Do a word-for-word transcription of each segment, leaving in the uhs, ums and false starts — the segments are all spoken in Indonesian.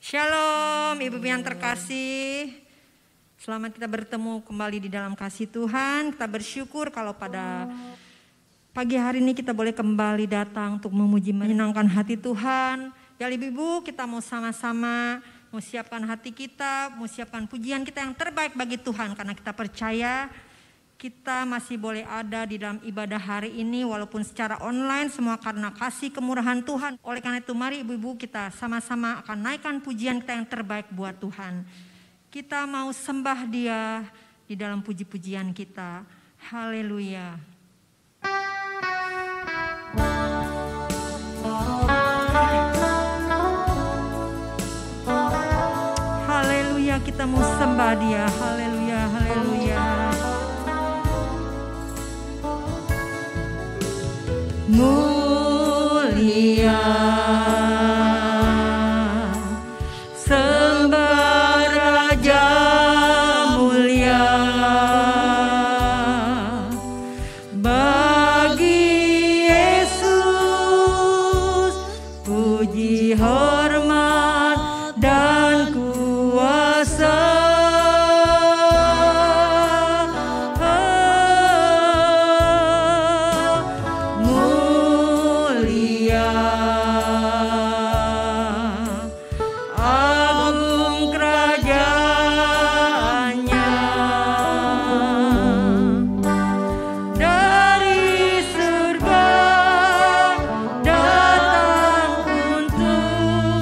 Shalom Ibu yang terkasih. Selamat kita bertemu kembali di dalam kasih Tuhan. Kita bersyukur kalau pada pagi hari ini kita boleh kembali datang untuk memuji menyenangkan hati Tuhan. Ya Ibu, kita mau sama-sama mau siapkan hati kita, mau siapkan pujian kita yang terbaik bagi Tuhan. Karena kita percaya kita masih boleh ada di dalam ibadah hari ini walaupun secara online, semua karena kasih kemurahan Tuhan. Oleh karena itu mari ibu-ibu kita sama-sama akan naikkan pujian kita yang terbaik buat Tuhan. Kita mau sembah Dia di dalam puji-pujian kita. Haleluya. Haleluya, kita mau sembah Dia. Haleluya, haleluya. Mulia sembah Raja mulia bagi Yesus, puji hormat dan kuasa. Untuk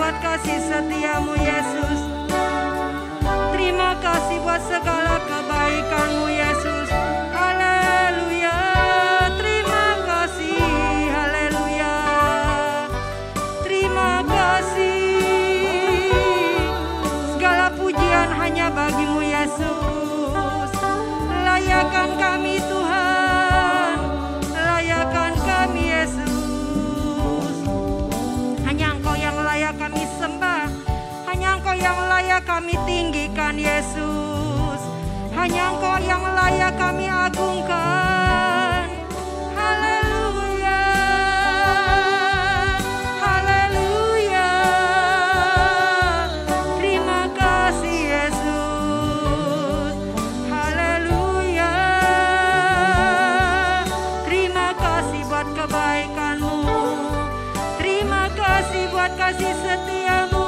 buat kasih setiamu Yesus. Terima kasih buat segala kebaikanmu Yesus. Haleluya. Terima kasih. Haleluya. Terima kasih. Segala pujian hanya bagimu Yesus. Layakan kami Tuhan. Layakan kami Yesus. Hanya Engkau yang layak kami sembah. Hanya Engkau yang layak kami tinggikan Yesus. Hanya Engkau yang layak kami agungkan. Haleluya. Haleluya. Terima kasih Yesus. Haleluya. Terima kasih buat kebaikan-Mu. Terima kasih buat kasih setia-Mu.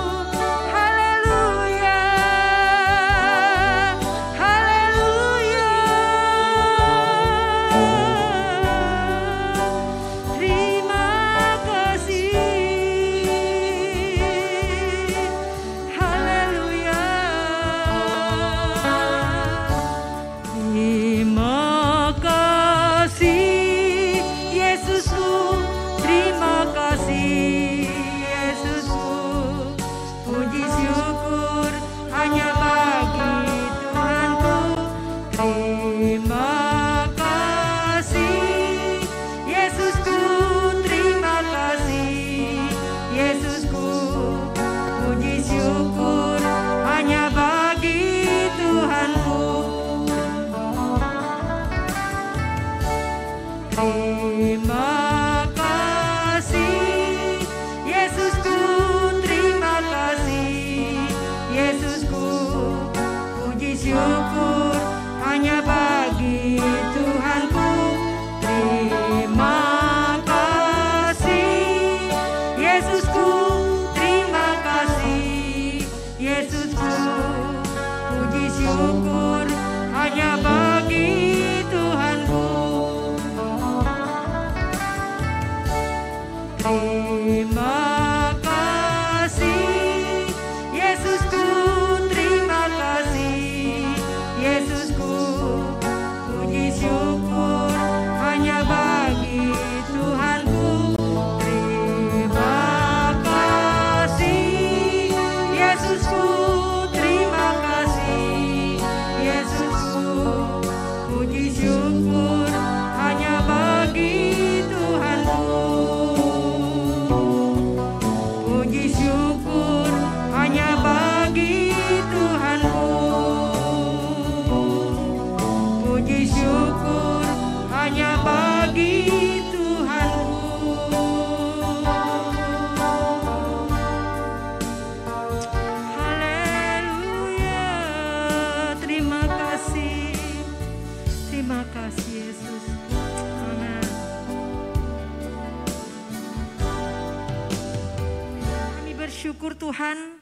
Tuhan,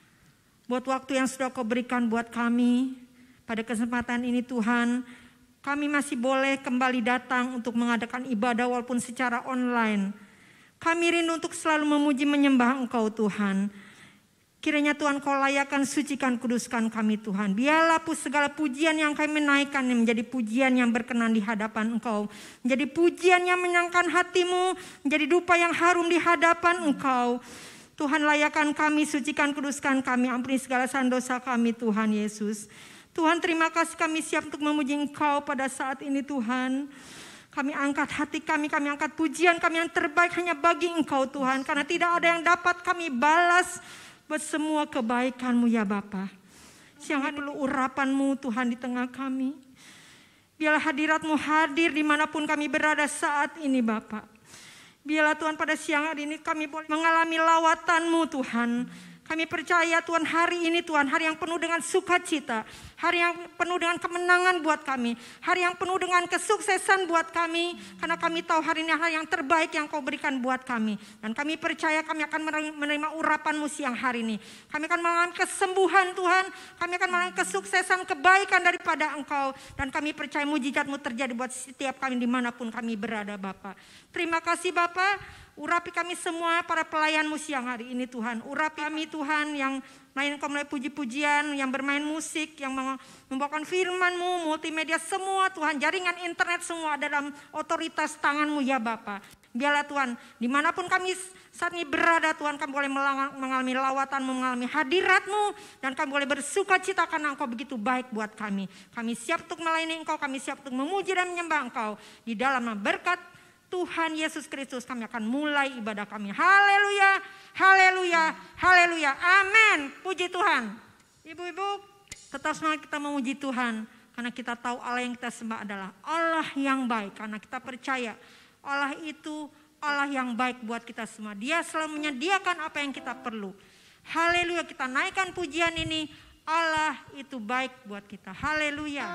buat waktu yang sudah Kau berikan buat kami. Pada kesempatan ini Tuhan, kami masih boleh kembali datang untuk mengadakan ibadah walaupun secara online. Kami rindu untuk selalu memuji menyembah Engkau Tuhan. Kiranya Tuhan Kau layakan, sucikan, kuduskan kami Tuhan. Biarlah segala pujian yang kami naikkan menjadi pujian yang berkenan di hadapan Engkau. Menjadi pujian yang menyenangkan hati-Mu, menjadi dupa yang harum di hadapan Engkau. Tuhan layakan kami, sucikan, kuduskan kami, ampuni segala dosa kami Tuhan Yesus. Tuhan terima kasih kami siap untuk memuji Engkau pada saat ini Tuhan. Kami angkat hati kami, kami angkat pujian kami yang terbaik hanya bagi Engkau Tuhan. Karena tidak ada yang dapat kami balas buat semua kebaikan-Mu ya Bapa. Siang hari perlu urapan-Mu Tuhan di tengah kami. Biarlah hadirat-Mu hadir dimanapun kami berada saat ini Bapa. Biarlah Tuhan pada siang hari ini kami boleh mengalami lawatan-Mu Tuhan. Kami percaya Tuhan hari ini Tuhan hari yang penuh dengan sukacita. Hari yang penuh dengan kemenangan buat kami. Hari yang penuh dengan kesuksesan buat kami. Karena kami tahu hari ini hari yang terbaik yang Kau berikan buat kami. Dan kami percaya kami akan menerima urapan-Mu siang hari ini. Kami akan mengalami kesembuhan Tuhan. Kami akan mengalami kesuksesan, kebaikan daripada Engkau. Dan kami percaya mujizat-Mu terjadi buat setiap kami dimanapun kami berada Bapa. Terima kasih Bapa. Urapi kami semua para pelayan-Mu siang hari ini Tuhan. Urapi kami Tuhan yang main mulai puji-pujian, yang bermain musik, yang membawakan firman-Mu, multimedia semua Tuhan. Jaringan internet semua ada dalam otoritas tangan-Mu ya Bapa. Biarlah Tuhan, dimanapun kami saat ini berada Tuhan, kami boleh mengalami lawatan-Mu, mengalami hadirat-Mu. Dan kami boleh bersuka cita karena Engkau begitu baik buat kami. Kami siap untuk melayani Engkau, kami siap untuk memuji dan menyembah Engkau. Di dalam berkat Tuhan Yesus Kristus kami akan mulai ibadah kami. Haleluya, haleluya, haleluya, amin. Puji Tuhan. Ibu-ibu, tetap semangat kita memuji Tuhan. Karena kita tahu Allah yang kita sembah adalah Allah yang baik. Karena kita percaya Allah itu Allah yang baik buat kita semua. Dia selalu menyediakan apa yang kita perlu. Haleluya, kita naikkan pujian ini. Allah itu baik buat kita. Haleluya.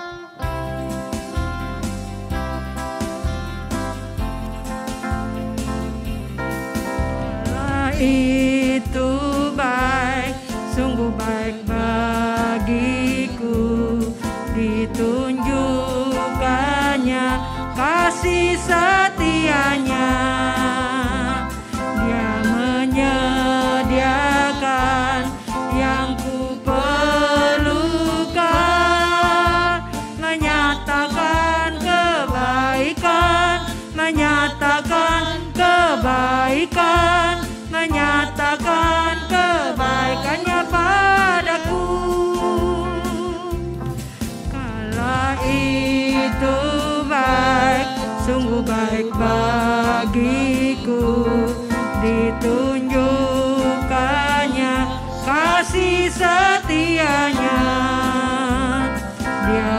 Itu baik, sungguh baik bagiku, ditunjukkannya kasih setianya. Dia menyediakan yang ku perlukan, menyatakan kebaikan, menyatakan kebaikan, menyatakan kebaikannya padaku. Kala itu baik, sungguh baik bagiku, ditunjukkannya kasih setianya. Dia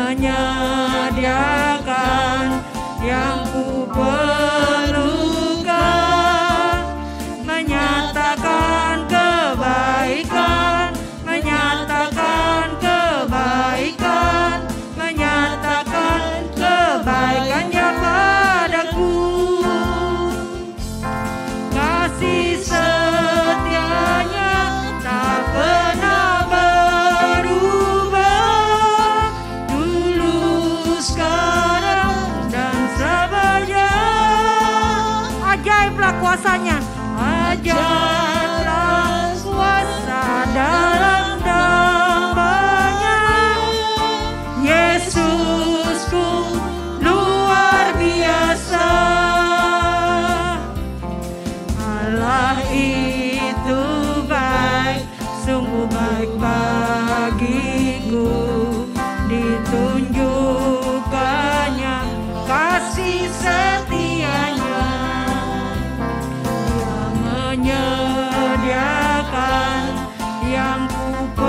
menyediakan yang ku perlukan, menyatakan kebaikan, menyatakan kebaikan, menyatakan kebaikannya padaku. Kasih setianya tak pernah berubah, dulu sekarang dan selamanya. Ajaiblah kuasanya, ajaiblah kuasa dalam namanya. Yesusku luar biasa. Allah itu baik, sungguh baik bagiku, ditunjukkannya kasih setianya. Dia menyediakan yang ku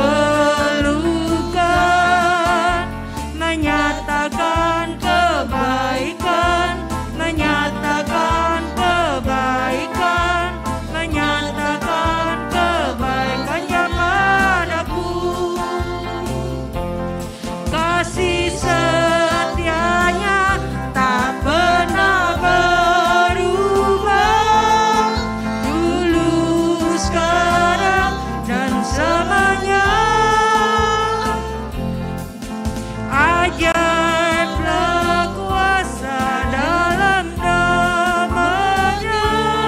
perlukan, menyatakan kebaikan, menyatakan kebaikan, menyatakan kebaikannya padaku. Kasih setianya tak pernah berubah, dulu sekarang dan selamanya. Ajaiblah kuasa dalam namanya.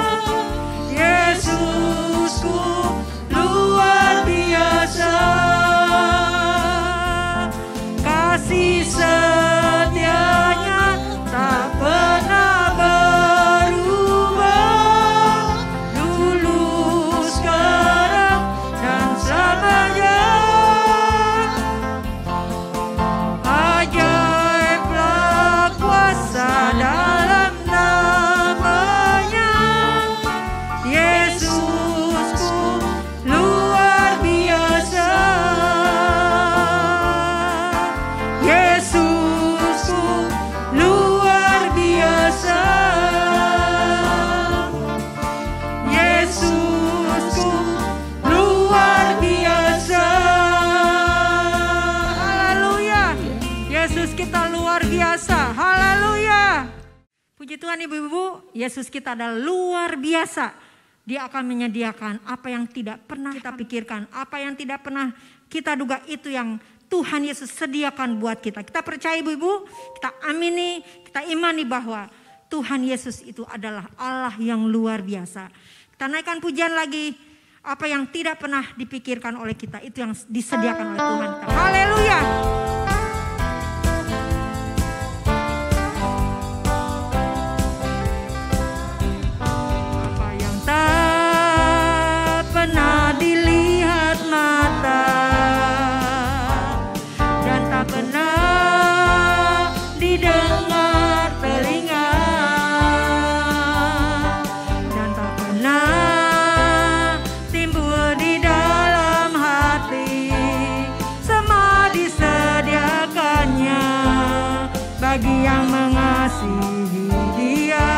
Yesusku luar biasa. Kasih setianya tak pernah berubah, dulu sekarang dan selamanya. Ajaiblah kuasa dalam namanya. Yesusku luar biasa. Yesusku luar biasa. Yesusku luar biasa. Haleluya. Yesus kita luar biasa. Haleluya. Puji Tuhan ibu-ibu, Yesus kita adalah luar biasa. Dia akan menyediakan apa yang tidak pernah kita pikirkan, apa yang tidak pernah kita duga, itu yang Tuhan Yesus sediakan buat kita. Kita percaya ibu-ibu, kita amini, kita imani bahwa Tuhan Yesus itu adalah Allah yang luar biasa. Kita naikkan pujian lagi. Apa yang tidak pernah dipikirkan oleh kita, itu yang disediakan oleh Tuhan. Haleluya. Apa yang tak pernah dilihat mata dan tak pernah didengar telinga dan tak pernah timbul di dalam hati, semua disediakannya bagi yang mengasihi Dia.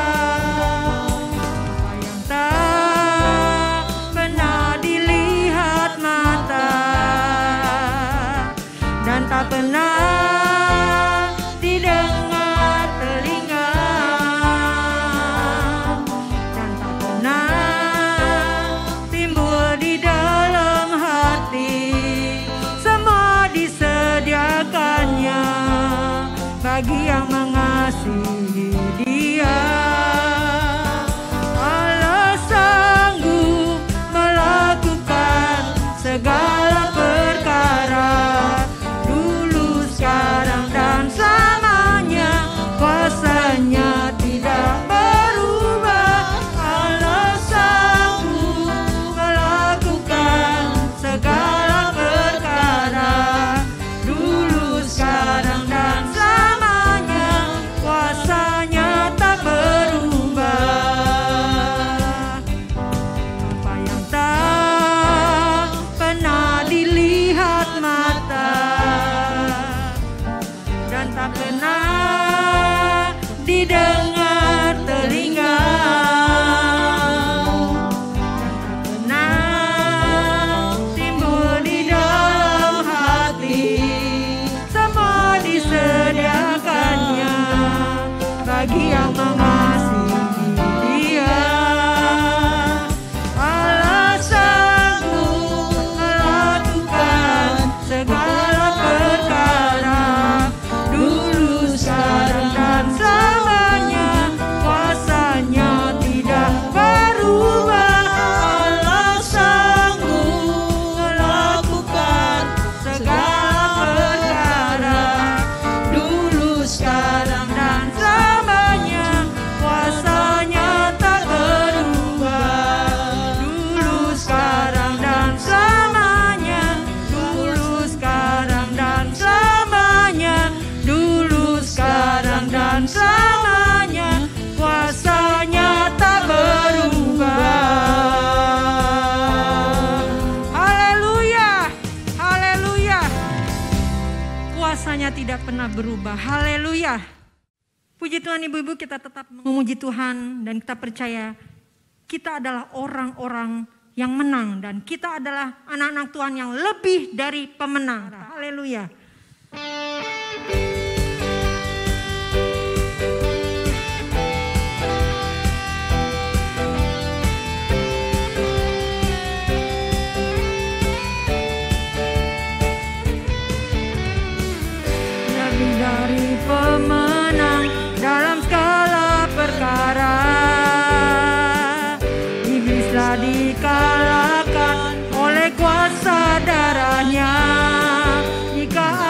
Apa yang tak pernah dilihat mata dan tak pernah didengar telinga dan tak pernah timbul di dalam hati, semua disediakannya bagi yang mengasihi Dia. Allah sanggup melakukan segala perkara, dulu, sekarang, dan selamanya. Kuasanya tidak berubah. Allah sanggup melakukan segala perkara, dulu, sekarang, dan selamanya. Kuasanya tak berubah. Apa yang tak pernah dilihat mata dan tak pernah didengar telinga dan tak pernah timbul di dalam hati, semua disediakannya bagi yang mengasihi Dia. Allah sanggup melakukan segala perkara, dulu, sekarang, dan selamanya. Kuasanya tidak berubah. Allah sanggup melakukan segala perkara, dulu, sekarang, dan selamanya. Kuasanya tak berubah. Dulu, sekarang, dan selamanya. Dulu, sekarang, dan selamanya. Dulu, sekarang, dan selamanya. Kuasanya tak berubah. Haleluya, haleluya. Kuasanya tidak pernah berubah. Haleluya. Puji Tuhan ibu-ibu, kita tetap memuji Tuhan dan kita percaya kita adalah orang-orang yang menang dan kita adalah anak-anak Tuhan yang lebih dari pemenang. Haleluya. Lebih dari pemenang dalam segala perkara, iblislah dikalahkan oleh kuasa darahnya. Jika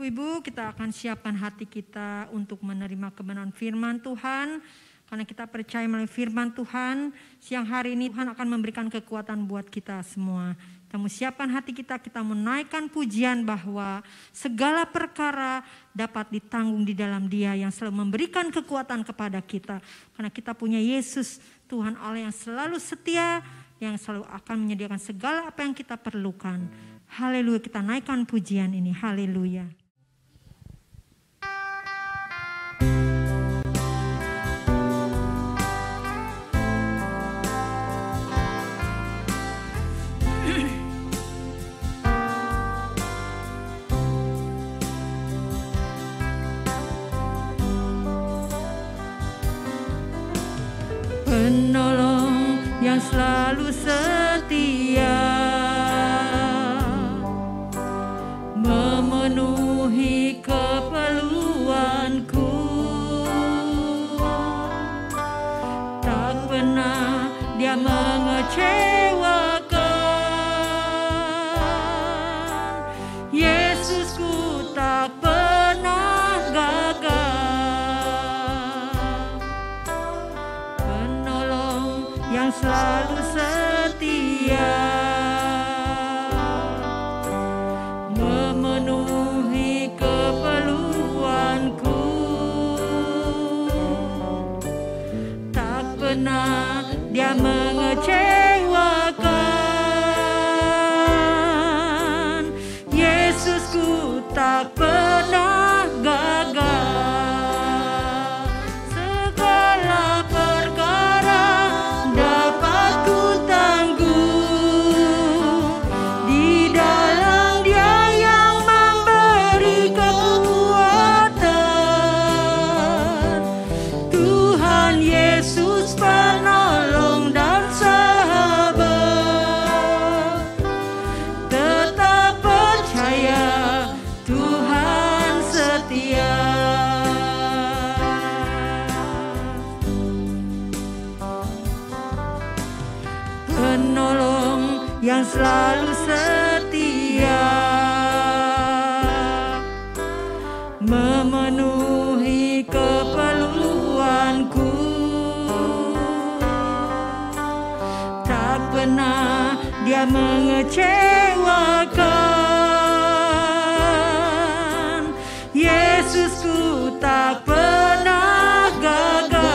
Ibu, kita akan siapkan hati kita untuk menerima kebenaran firman Tuhan. Karena kita percaya melalui firman Tuhan, siang hari ini Tuhan akan memberikan kekuatan buat kita semua. Kita mau siapkan hati kita, kita menaikkan pujian bahwa segala perkara dapat ditanggung di dalam Dia yang selalu memberikan kekuatan kepada kita. Karena kita punya Yesus, Tuhan Allah yang selalu setia, yang selalu akan menyediakan segala apa yang kita perlukan. Haleluya, kita naikkan pujian ini. Haleluya. Penolong yang selalu setia, memenuhi keperluanku, tak pernah Dia mengecewakan. Yesusku tak pernah gagal. Yang selalu setia, memenuhi keperluanku, tak pernah Dia mengecewakan. Yesusku tak pernah gagal. Yang selalu setia, memenuhi keperluanku, tak pernah Dia mengecewakan. Yesusku tak pernah gagal.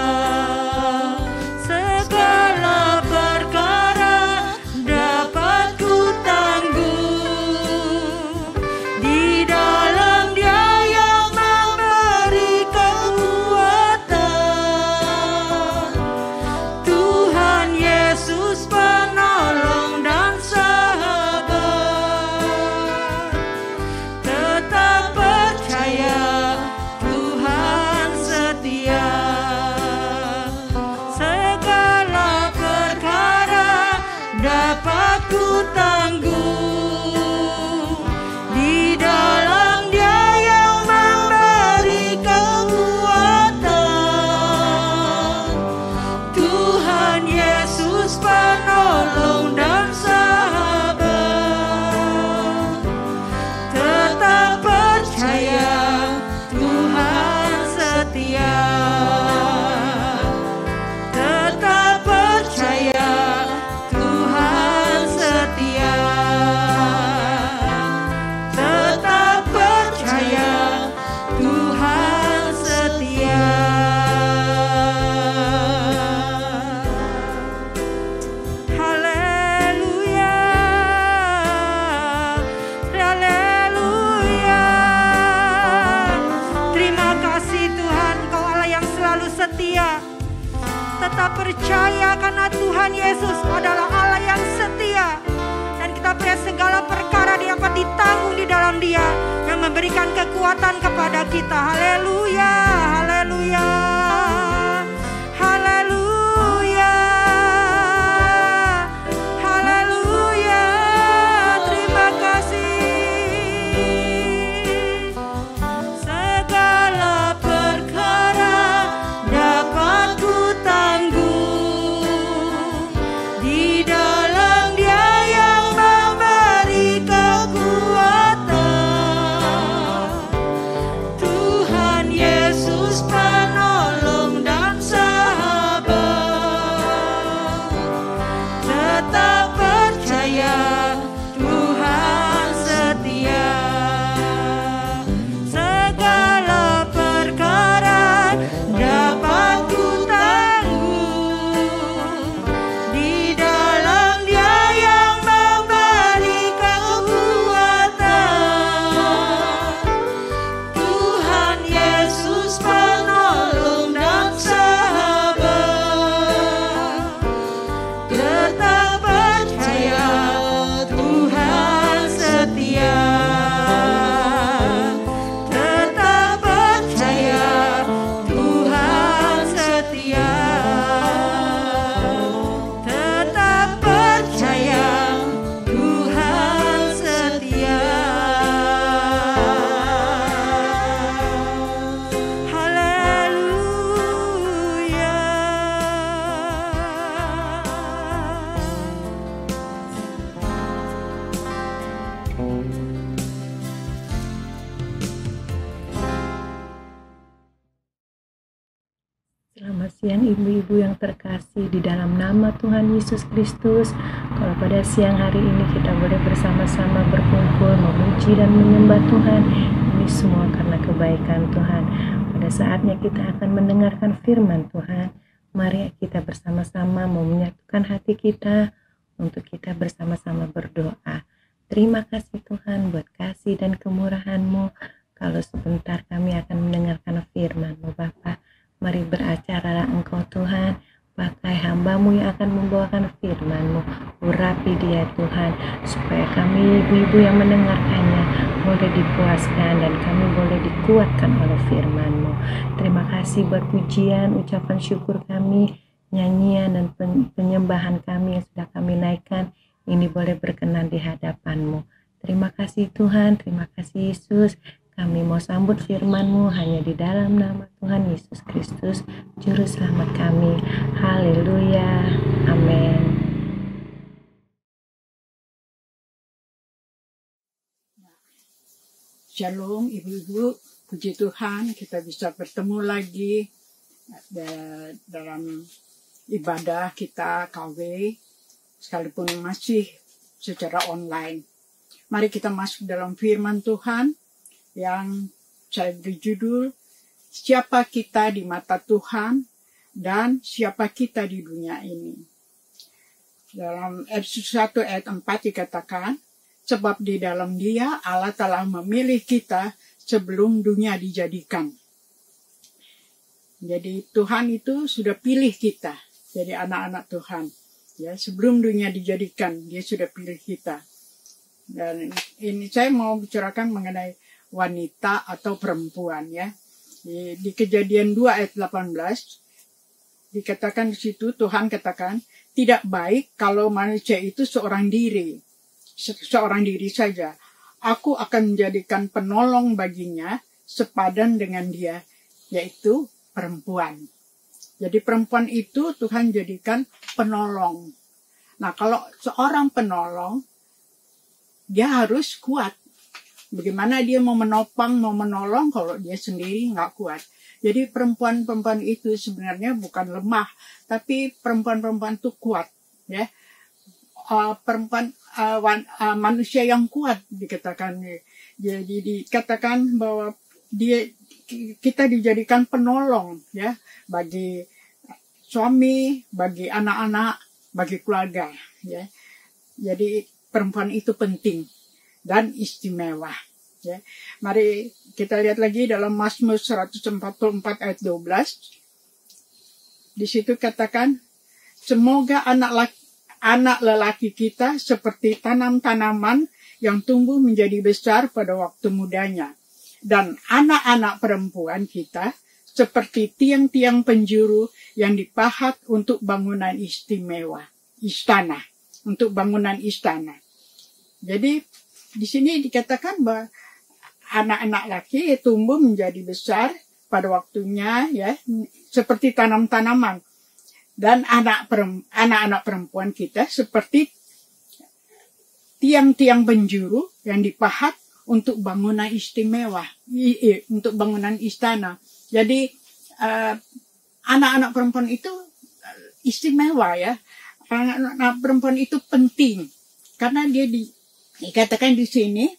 Segala perkara dapat ku tanggung di dalam Dia yang memberi kekuatan. Tuhan Yesus penolong dan sahabat, tetap percaya Tuhan setia. Segala perkara dapat ku tanggung di dalam Dia yang memberi kekuatan. Tuhan Yesus penolong dan sahabat, tetap percaya Tuhan setia. Tetap percaya Tuhan setia. Tetap percaya Tuhan setia. Haleluya. Haleluya. Terima kasih Tuhan, Kau Allah yang selalu setia. Tetap percaya karena Tuhan Yesus adalah Allah yang setia. Dan kita percaya segala perkara dapat ditanggung di dalam Dia yang memberikan kekuatan kepada kita. Haleluya, haleluya, haleluya, haleluya. Terima kasih. Segala perkara dapat ku tanggung di dalam Dia yang memberi kekuatan. siang ibu-ibu yang terkasih di dalam nama Tuhan Yesus Kristus. Kalau pada siang hari ini kita boleh bersama-sama berkumpul memuji dan menyembah Tuhan, ini semua karena kebaikan Tuhan. Pada saatnya kita akan mendengarkan firman Tuhan. Mari kita bersama-sama mau menyatukan hati kita untuk kita bersama-sama berdoa. Terima kasih Tuhan buat kasih dan kemurahan-Mu. Kalau sebentar kami akan mendengarkan firman-Mu Bapa. Mari beracara Engkau Tuhan, pakai hamba-Mu yang akan membawakan firman-Mu. Urapi dia Tuhan, supaya kami ibu-ibu yang mendengarkannya boleh dipuaskan dan kami boleh dikuatkan oleh firman-Mu. Terima kasih buat pujian, ucapan syukur kami, nyanyian dan penyembahan kami yang sudah kami naikkan. Ini boleh berkenan di hadapan-Mu. Terima kasih Tuhan, terima kasih Yesus. Kami mau sambut firman-Mu hanya di dalam nama Tuhan Yesus Kristus, Juru Selamat kami. Haleluya. Amin. Shalom ibu-ibu, puji Tuhan kita bisa bertemu lagi dalam ibadah kita K W, sekalipun masih secara online. Mari kita masuk dalam firman Tuhan yang saya beri judul Siapa Kita di Mata Tuhan dan Siapa Kita di Dunia Ini. Dalam Efesus satu ayat empat dikatakan, sebab di dalam Dia Allah telah memilih kita sebelum dunia dijadikan. Jadi Tuhan itu sudah pilih kita jadi anak-anak Tuhan. Ya, sebelum dunia dijadikan Dia sudah pilih kita. Dan ini saya mau bicarakan mengenai wanita atau perempuan ya. Di, di Kejadian dua ayat delapan belas dikatakan di situ, Tuhan katakan, tidak baik kalau manusia itu seorang diri, se seorang diri saja. Aku akan menjadikan penolong baginya sepadan dengan dia, yaitu perempuan. Jadi perempuan itu Tuhan jadikan penolong. Nah, kalau seorang penolong, dia harus kuat. Bagaimana dia mau menopang, mau menolong kalau dia sendiri nggak kuat. Jadi perempuan-perempuan itu sebenarnya bukan lemah, tapi perempuan-perempuan itu kuat. Ya, uh, perempuan uh, wan, uh, manusia yang kuat dikatakan. Jadi dikatakan bahwa dia kita dijadikan penolong ya bagi suami, bagi anak-anak, bagi keluarga. Ya, jadi perempuan itu penting dan istimewa. Ya. Mari kita lihat lagi dalam Mazmur seratus empat puluh empat ayat dua belas. Di situ katakan, semoga anak laki, anak lelaki kita seperti tanam-tanaman yang tumbuh menjadi besar pada waktu mudanya. Dan anak-anak perempuan kita seperti tiang-tiang penjuru yang dipahat untuk bangunan istimewa, istana, untuk bangunan istana. Jadi di sini dikatakan bahwa anak-anak laki tumbuh menjadi besar pada waktunya ya seperti tanam-tanaman, dan anak anak-anak perempuan kita seperti tiang-tiang penjuru yang dipahat untuk bangunan istimewa, untuk bangunan istana. Jadi anak-anak uh, perempuan itu istimewa ya, anak-anak perempuan itu penting karena dia di dikatakan di sini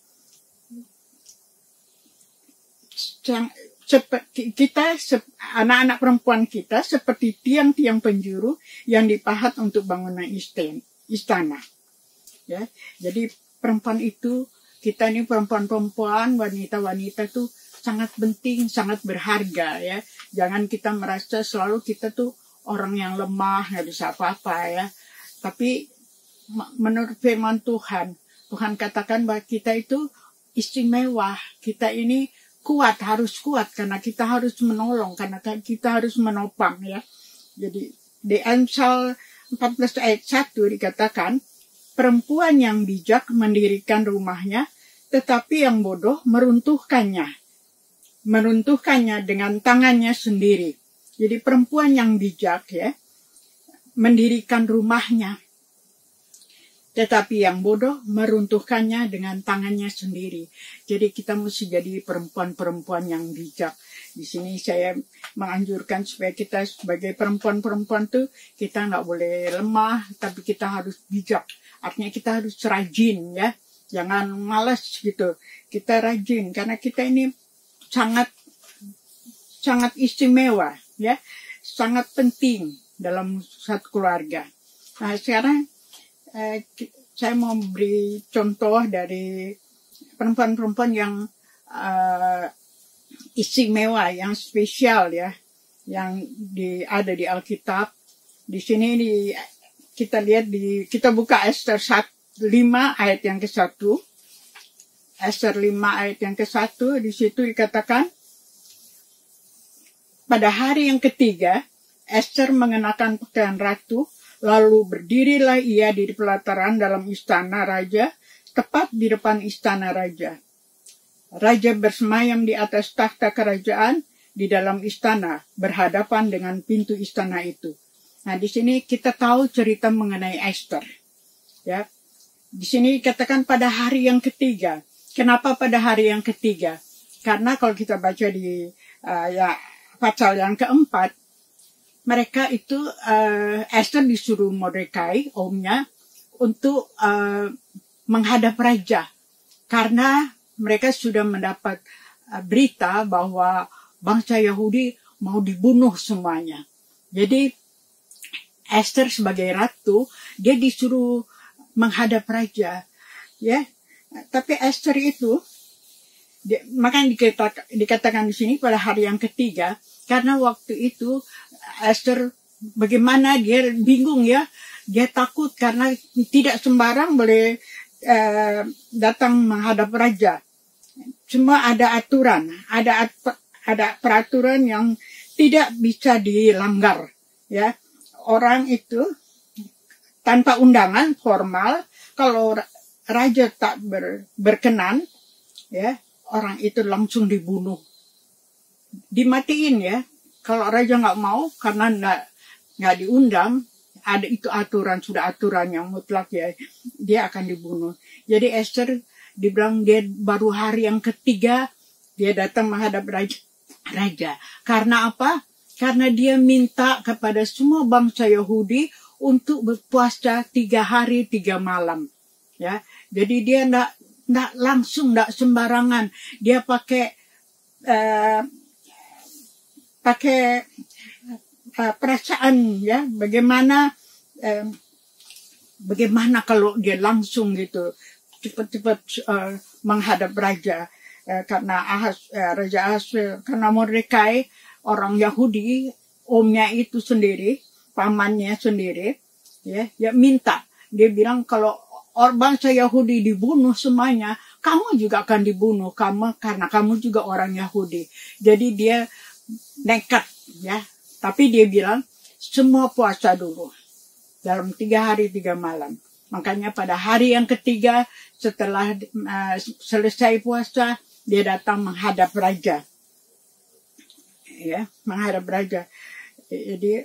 kita anak-anak perempuan kita seperti tiang-tiang penjuru yang dipahat untuk bangunan istana. Ya, jadi perempuan itu kita ini perempuan-perempuan, wanita-wanita tuh sangat penting, sangat berharga ya. Jangan kita merasa selalu kita tuh orang yang lemah, nggak bisa apa-apa ya. Tapi menurut firman Tuhan, Tuhan katakan bahwa kita itu istimewa, kita ini kuat, harus kuat karena kita harus menolong, karena kita harus menopang ya. Jadi di Amsal empat belas ayat satu dikatakan, perempuan yang bijak mendirikan rumahnya, tetapi yang bodoh meruntuhkannya. Meruntuhkannya dengan tangannya sendiri. Jadi perempuan yang bijak ya, mendirikan rumahnya. Tetapi yang bodoh meruntuhkannya dengan tangannya sendiri. Jadi kita mesti jadi perempuan-perempuan yang bijak. Di sini saya menganjurkan supaya kita sebagai perempuan-perempuan tuh kita nggak boleh lemah, tapi kita harus bijak. Artinya kita harus rajin ya, jangan malas gitu. Kita rajin karena kita ini sangat sangat istimewa ya, sangat penting dalam satu keluarga. Nah sekarang eh, saya mau beri contoh dari perempuan-perempuan yang uh, istimewa, yang spesial ya, yang di, ada di Alkitab. Di sini di, kita lihat di kita buka Ester lima ayat yang ke satu. Ester lima ayat yang ke satu, di situ dikatakan, pada hari yang ketiga, Ester mengenakan pakaian ratu, lalu berdirilah ia di pelataran dalam istana raja, tepat di depan istana raja. Raja bersemayam di atas takhta kerajaan di dalam istana, berhadapan dengan pintu istana itu. Nah, di sini kita tahu cerita mengenai Esther. Ya, di sini dikatakan pada hari yang ketiga. Kenapa pada hari yang ketiga? Karena kalau kita baca di uh, ya pasal yang keempat, mereka itu uh, Esther disuruh Mordekai, omnya, untuk uh, menghadap raja, karena mereka sudah mendapat uh, berita bahwa bangsa Yahudi mau dibunuh semuanya. Jadi Esther sebagai ratu, dia disuruh menghadap raja, ya. Tapi Esther itu, dia, makanya dikatakan, dikatakan di sini pada hari yang ketiga, karena waktu itu Esther bagaimana dia bingung ya, dia takut karena tidak sembarang boleh Uh, datang menghadap raja. Cuma ada aturan, ada ada peraturan yang tidak bisa dilanggar. Ya, orang itu tanpa undangan formal, kalau raja tak ber, berkenan, ya orang itu langsung dibunuh, dimatiin ya. Kalau raja nggak mau karena nggak nggak diundang. Ada itu aturan, sudah aturan yang mutlak ya, dia akan dibunuh. Jadi Esther dibilang dia baru hari yang ketiga dia datang menghadap raja. Raja. Karena apa? Karena dia minta kepada semua bangsa Yahudi untuk berpuasa tiga hari tiga malam. Ya, jadi dia ndak ndak langsung, ndak sembarangan. Dia pakai uh, pakai Uh, perasaan ya, bagaimana uh, bagaimana kalau dia langsung gitu cepat-cepat uh, menghadap raja, uh, karena Ahas, uh, Raja Ahas, uh, karena Mordekai orang Yahudi, omnya itu sendiri, pamannya sendiri, ya, ya minta, dia bilang kalau orang bangsa Yahudi dibunuh semuanya, kamu juga akan dibunuh, kamu karena kamu juga orang Yahudi. Jadi dia nekat ya. Tapi dia bilang, semua puasa dulu. Dalam tiga hari, tiga malam. Makanya pada hari yang ketiga, setelah uh, selesai puasa, dia datang menghadap raja. Ya, menghadap raja. Jadi,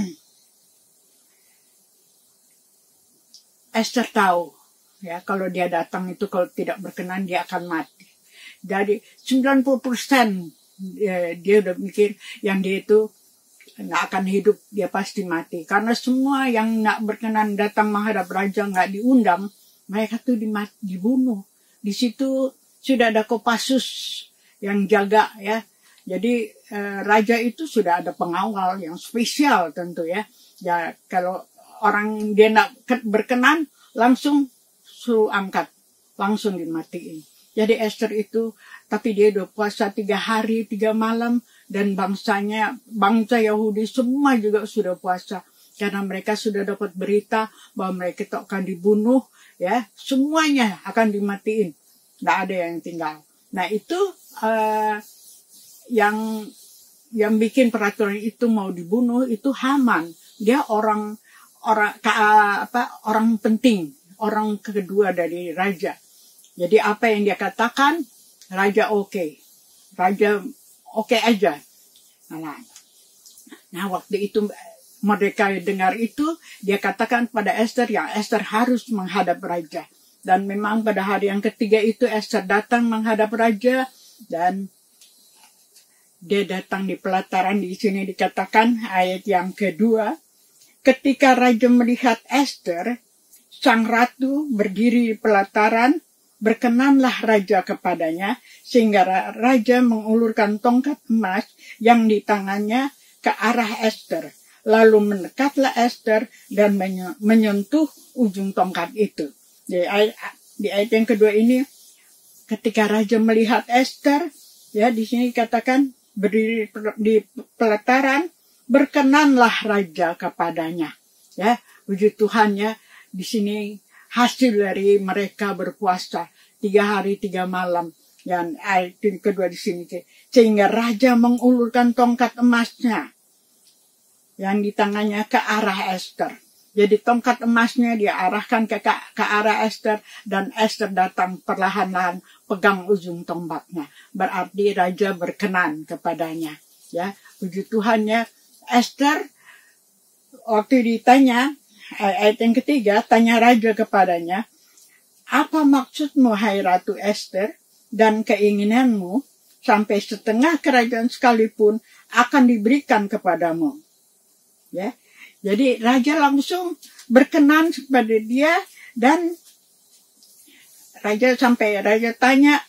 Esther tahu, ya, kalau dia datang itu, kalau tidak berkenan, dia akan mati. Jadi, sembilan puluh persen dia, dia udah mikir, yang dia itu, nggak akan hidup, dia pasti mati. Karena semua yang nggak berkenan datang menghadap raja, nggak diundang, mereka tuh dibunuh. Di situ sudah ada Kopassus yang jaga ya. Jadi eh, raja itu sudah ada pengawal yang spesial tentu ya. Ya kalau orang dia nggak berkenan, langsung suruh angkat, langsung dimatiin. Jadi Esther itu, tapi dia udah puasa tiga hari, tiga malam, dan bangsanya, bangsa Yahudi semua juga sudah puasa. Karena mereka sudah dapat berita bahwa mereka itu akan dibunuh, ya, semuanya akan dimatiin. Nggak ada yang tinggal. Nah itu uh, yang yang bikin peraturan itu mau dibunuh itu Haman. Dia orang orang apa orang penting, orang kedua dari raja. Jadi apa yang dia katakan, raja oke. Okay. Raja oke okay aja. Nah, nah, waktu itu Mordekai dengar itu, dia katakan pada Esther, yang Esther harus menghadap raja. Dan memang pada hari yang ketiga itu Esther datang menghadap raja, dan dia datang di pelataran. Di sini dikatakan ayat yang kedua, ketika raja melihat Ester, sang ratu berdiri di pelataran, berkenanlah raja kepadanya, sehingga raja mengulurkan tongkat emas yang di tangannya ke arah Ester. Lalu mendekatlah Ester dan menyentuh ujung tongkat itu. Di ayat, di ayat yang kedua ini, ketika raja melihat Ester, ya di sini dikatakan berdiri di pelataran, berkenanlah raja kepadanya. Ya, puji Tuhan ya, di sini hasil dari mereka berpuasa tiga hari tiga malam. Dan ayat kedua di sini, sehingga raja mengulurkan tongkat emasnya yang di tangannya ke arah Ester. Jadi tongkat emasnya diarahkan ke, ke, ke arah Ester, dan Ester datang perlahan-lahan pegang ujung tombaknya. Berarti raja berkenan kepadanya. Ya, puji Tuhan ya. Ester waktu ditanya, ayat yang ketiga, tanya raja kepadanya, apa maksudmu hai Ratu Ester, dan keinginanmu sampai setengah kerajaan sekalipun akan diberikan kepadamu. Ya, jadi raja langsung berkenan kepada dia, dan raja sampai raja tanya,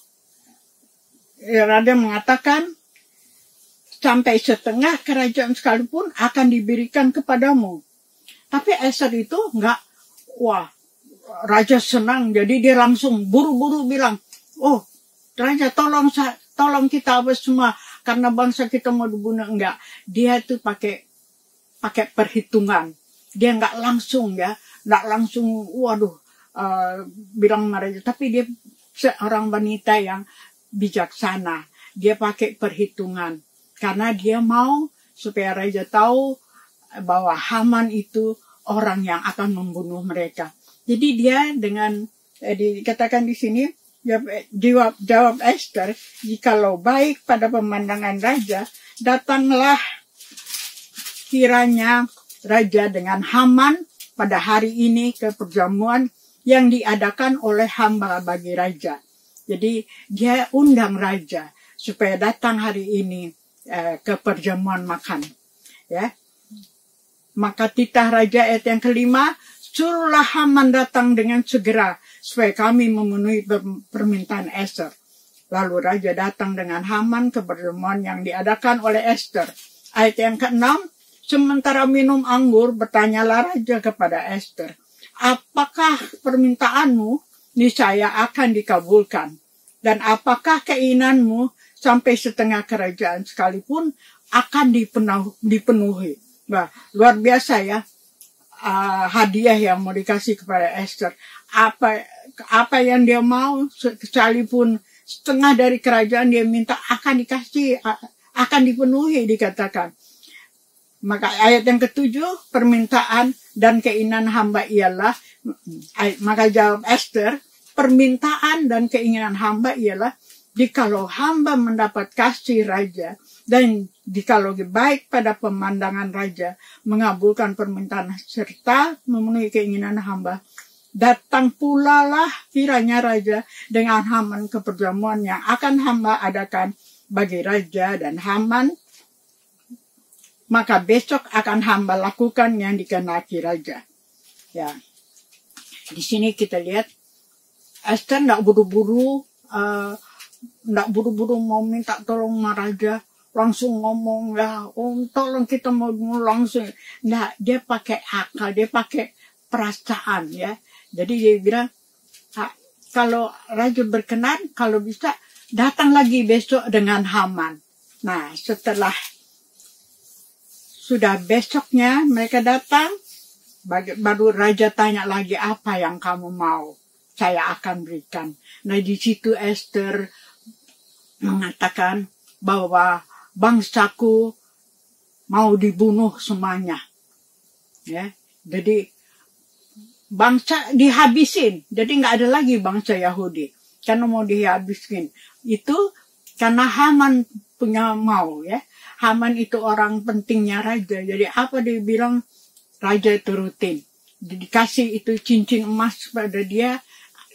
raja mengatakan sampai setengah kerajaan sekalipun akan diberikan kepadamu. Tapi Ester itu enggak, wah, raja senang, jadi dia langsung buru-buru bilang, oh, raja tolong tolong kita apa semua karena bangsa kita mau dibunuh. Enggak, dia tuh pakai pakai perhitungan. Dia enggak langsung ya, enggak langsung waduh uh, bilang raja, tapi dia seorang wanita yang bijaksana. Dia pakai perhitungan karena dia mau supaya raja tahu bahwa Haman itu orang yang akan membunuh mereka. Jadi dia dengan eh, dikatakan di sini, Jawab, jawab Ester, jikalau baik pada pemandangan raja, datanglah kiranya raja dengan Haman pada hari ini ke perjamuan yang diadakan oleh hamba bagi raja. Jadi dia undang raja supaya datang hari ini eh, ke perjamuan makan. Ya, maka titah raja ayat yang kelima, suruhlah Haman datang dengan segera supaya kami memenuhi permintaan Ester. Lalu raja datang dengan Haman ke perjamuan yang diadakan oleh Ester. Ayat yang keenam, sementara minum anggur, bertanyalah raja kepada Ester, apakah permintaanmu niscaya akan dikabulkan? Dan apakah keinginanmu sampai setengah kerajaan sekalipun akan dipenuhi? Nah, luar biasa ya. Uh, hadiah yang mau dikasih kepada Ester. Apa apa yang dia mau, sekalipun setengah dari kerajaan dia minta akan dikasih, akan dipenuhi dikatakan. Maka ayat yang ketujuh, permintaan dan keinginan hamba ialah, maka jawab Ester, permintaan dan keinginan hamba ialah, jikalau hamba mendapat kasih raja, dan jikalau baik pada pemandangan raja, mengabulkan permintaan serta memenuhi keinginan hamba, datang pula lah kiranya raja dengan Haman ke perjamuan yang akan hamba adakan bagi raja dan Haman, maka besok akan hamba lakukan yang dikehendaki raja. Ya, di sini kita lihat Ester tidak buru-buru, uh, tidak buru-buru mau minta tolong sama raja, langsung ngomong ya, oh tolong kita mau langsung. Nah, dia pakai akal, dia pakai perasaan ya. Jadi dia bilang, kalau raja berkenan, kalau bisa datang lagi besok dengan Haman. Nah, setelah sudah besoknya mereka datang, baru raja tanya lagi, apa yang kamu mau? Saya akan berikan. Nah, di situ Ester mengatakan bahwa bangsaku mau dibunuh semuanya. Ya, jadi bangsa dihabisin. Jadi nggak ada lagi bangsa Yahudi. Karena mau dihabisin. Itu karena Haman punya mau ya. Haman itu orang pentingnya raja. Jadi apa dia bilang, raja turutin. Dikasih itu cincin emas pada dia,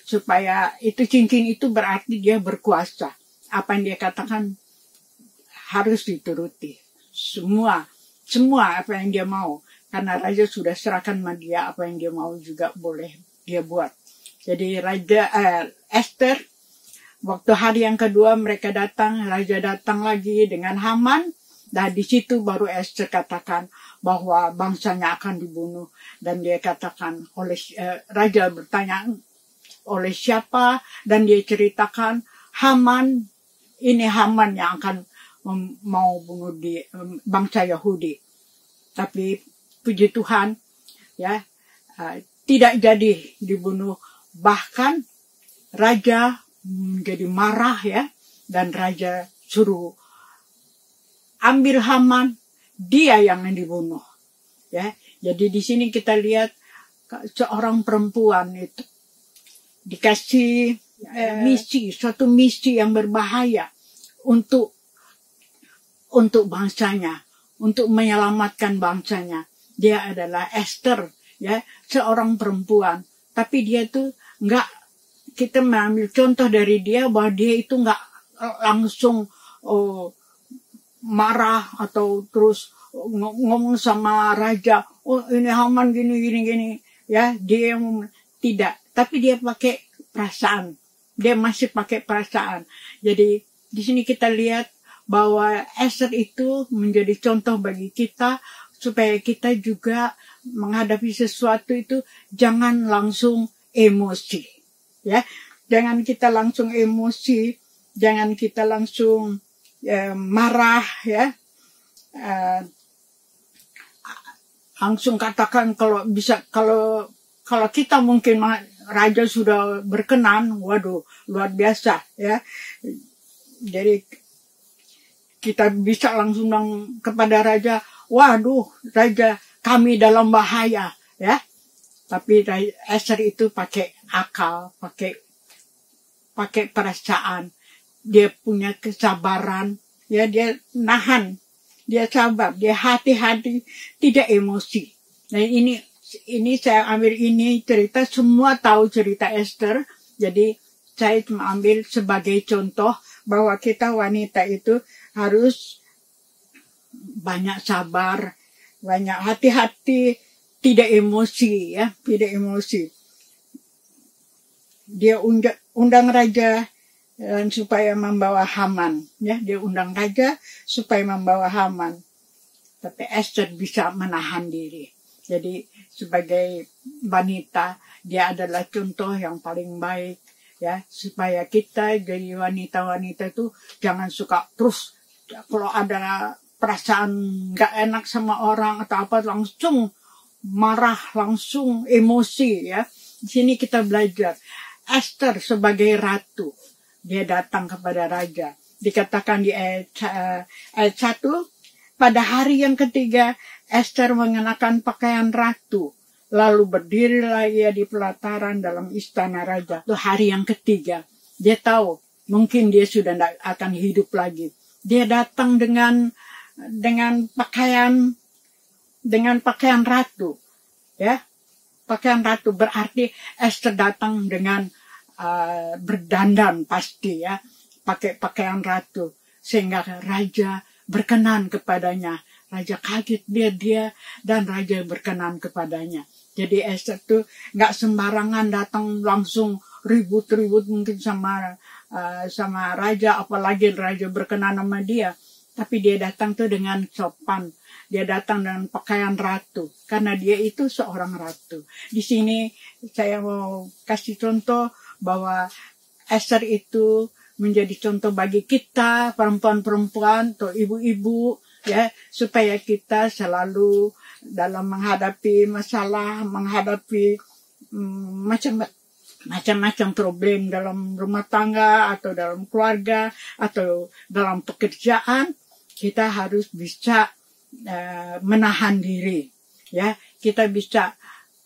supaya itu cincin itu berarti dia berkuasa. Apa yang dia katakan, harus dituruti. Semua, semua apa yang dia mau. Karena raja sudah serahkan sama dia, apa yang dia mau juga boleh dia buat. Jadi Raja eh, Esther, waktu hari yang kedua mereka datang, raja datang lagi dengan Haman. Dan di situ baru Esther katakan bahwa bangsanya akan dibunuh. Dan dia katakan oleh eh, raja bertanya oleh siapa, dan dia ceritakan Haman, ini Haman yang akan um, mau bunuh di um, bangsa Yahudi. Tapi puji Tuhan, ya, uh, tidak jadi dibunuh. Bahkan raja menjadi marah, ya, dan raja suruh ambil Haman, dia yang dibunuh, ya. Jadi di sini kita lihat seorang perempuan itu dikasih eh, misi, suatu misi yang berbahaya untuk untuk bangsanya, untuk menyelamatkan bangsanya. Dia adalah Esther, ya, seorang perempuan. Tapi dia tuh nggak, kita mengambil contoh dari dia bahwa dia itu nggak langsung oh, marah atau terus ngomong sama raja, oh ini Haman gini gini gini, ya, dia tidak. Tapi dia pakai perasaan, dia masih pakai perasaan. Jadi di sini kita lihat bahwa Esther itu menjadi contoh bagi kita, supaya kita juga menghadapi sesuatu itu jangan langsung emosi, ya, jangan kita langsung emosi, jangan kita langsung eh, marah, ya, eh, langsung katakan kalau bisa, kalau kalau kita mungkin raja sudah berkenan, waduh luar biasa, ya, jadi kita bisa langsung kepada raja, waduh, raja kami dalam bahaya, ya. Tapi Esther itu pakai akal, pakai pakai perasaan, dia punya kesabaran, ya, dia nahan, dia sabar, dia hati-hati, tidak emosi. Nah ini ini saya ambil ini cerita, semua tahu cerita Esther, jadi saya cuma ambil sebagai contoh bahwa kita wanita itu harus banyak sabar, banyak hati-hati, tidak emosi, ya, tidak emosi. Dia undang, undang raja dan supaya membawa Haman, ya, dia undang raja supaya membawa Haman. Tapi Esther bisa menahan diri. Jadi sebagai wanita, dia adalah contoh yang paling baik, ya, supaya kita jadi wanita-wanita itu jangan suka terus kalau ada perasaan gak enak sama orang atau apa langsung marah, langsung emosi, ya. Di sini kita belajar Esther sebagai ratu, dia datang kepada raja. Dikatakan di ayat, uh, ayat satu, pada hari yang ketiga Esther mengenakan pakaian ratu, lalu berdirilah ia di pelataran dalam istana raja. Itu hari yang ketiga, dia tahu mungkin dia sudah tidak akan hidup lagi. Dia datang dengan dengan pakaian dengan pakaian ratu, ya, pakaian ratu berarti Esther datang dengan uh, berdandan pasti, ya, pakai pakaian ratu sehingga raja berkenan kepadanya. Raja kaget dia dia dan raja berkenan kepadanya. Jadi Esther tuh nggak sembarangan datang langsung ribut-ribut mungkin sama uh, sama raja, apalagi raja berkenan sama dia. Tapi dia datang tuh dengan sopan. Dia datang dengan pakaian ratu. Karena dia itu seorang ratu. Di sini saya mau kasih contoh bahwa Esther itu menjadi contoh bagi kita, perempuan-perempuan atau ibu-ibu, ya, supaya kita selalu dalam menghadapi masalah, menghadapi hmm, macam macam-macam problem dalam rumah tangga atau dalam keluarga atau dalam pekerjaan, kita harus bisa uh, menahan diri, ya, kita bisa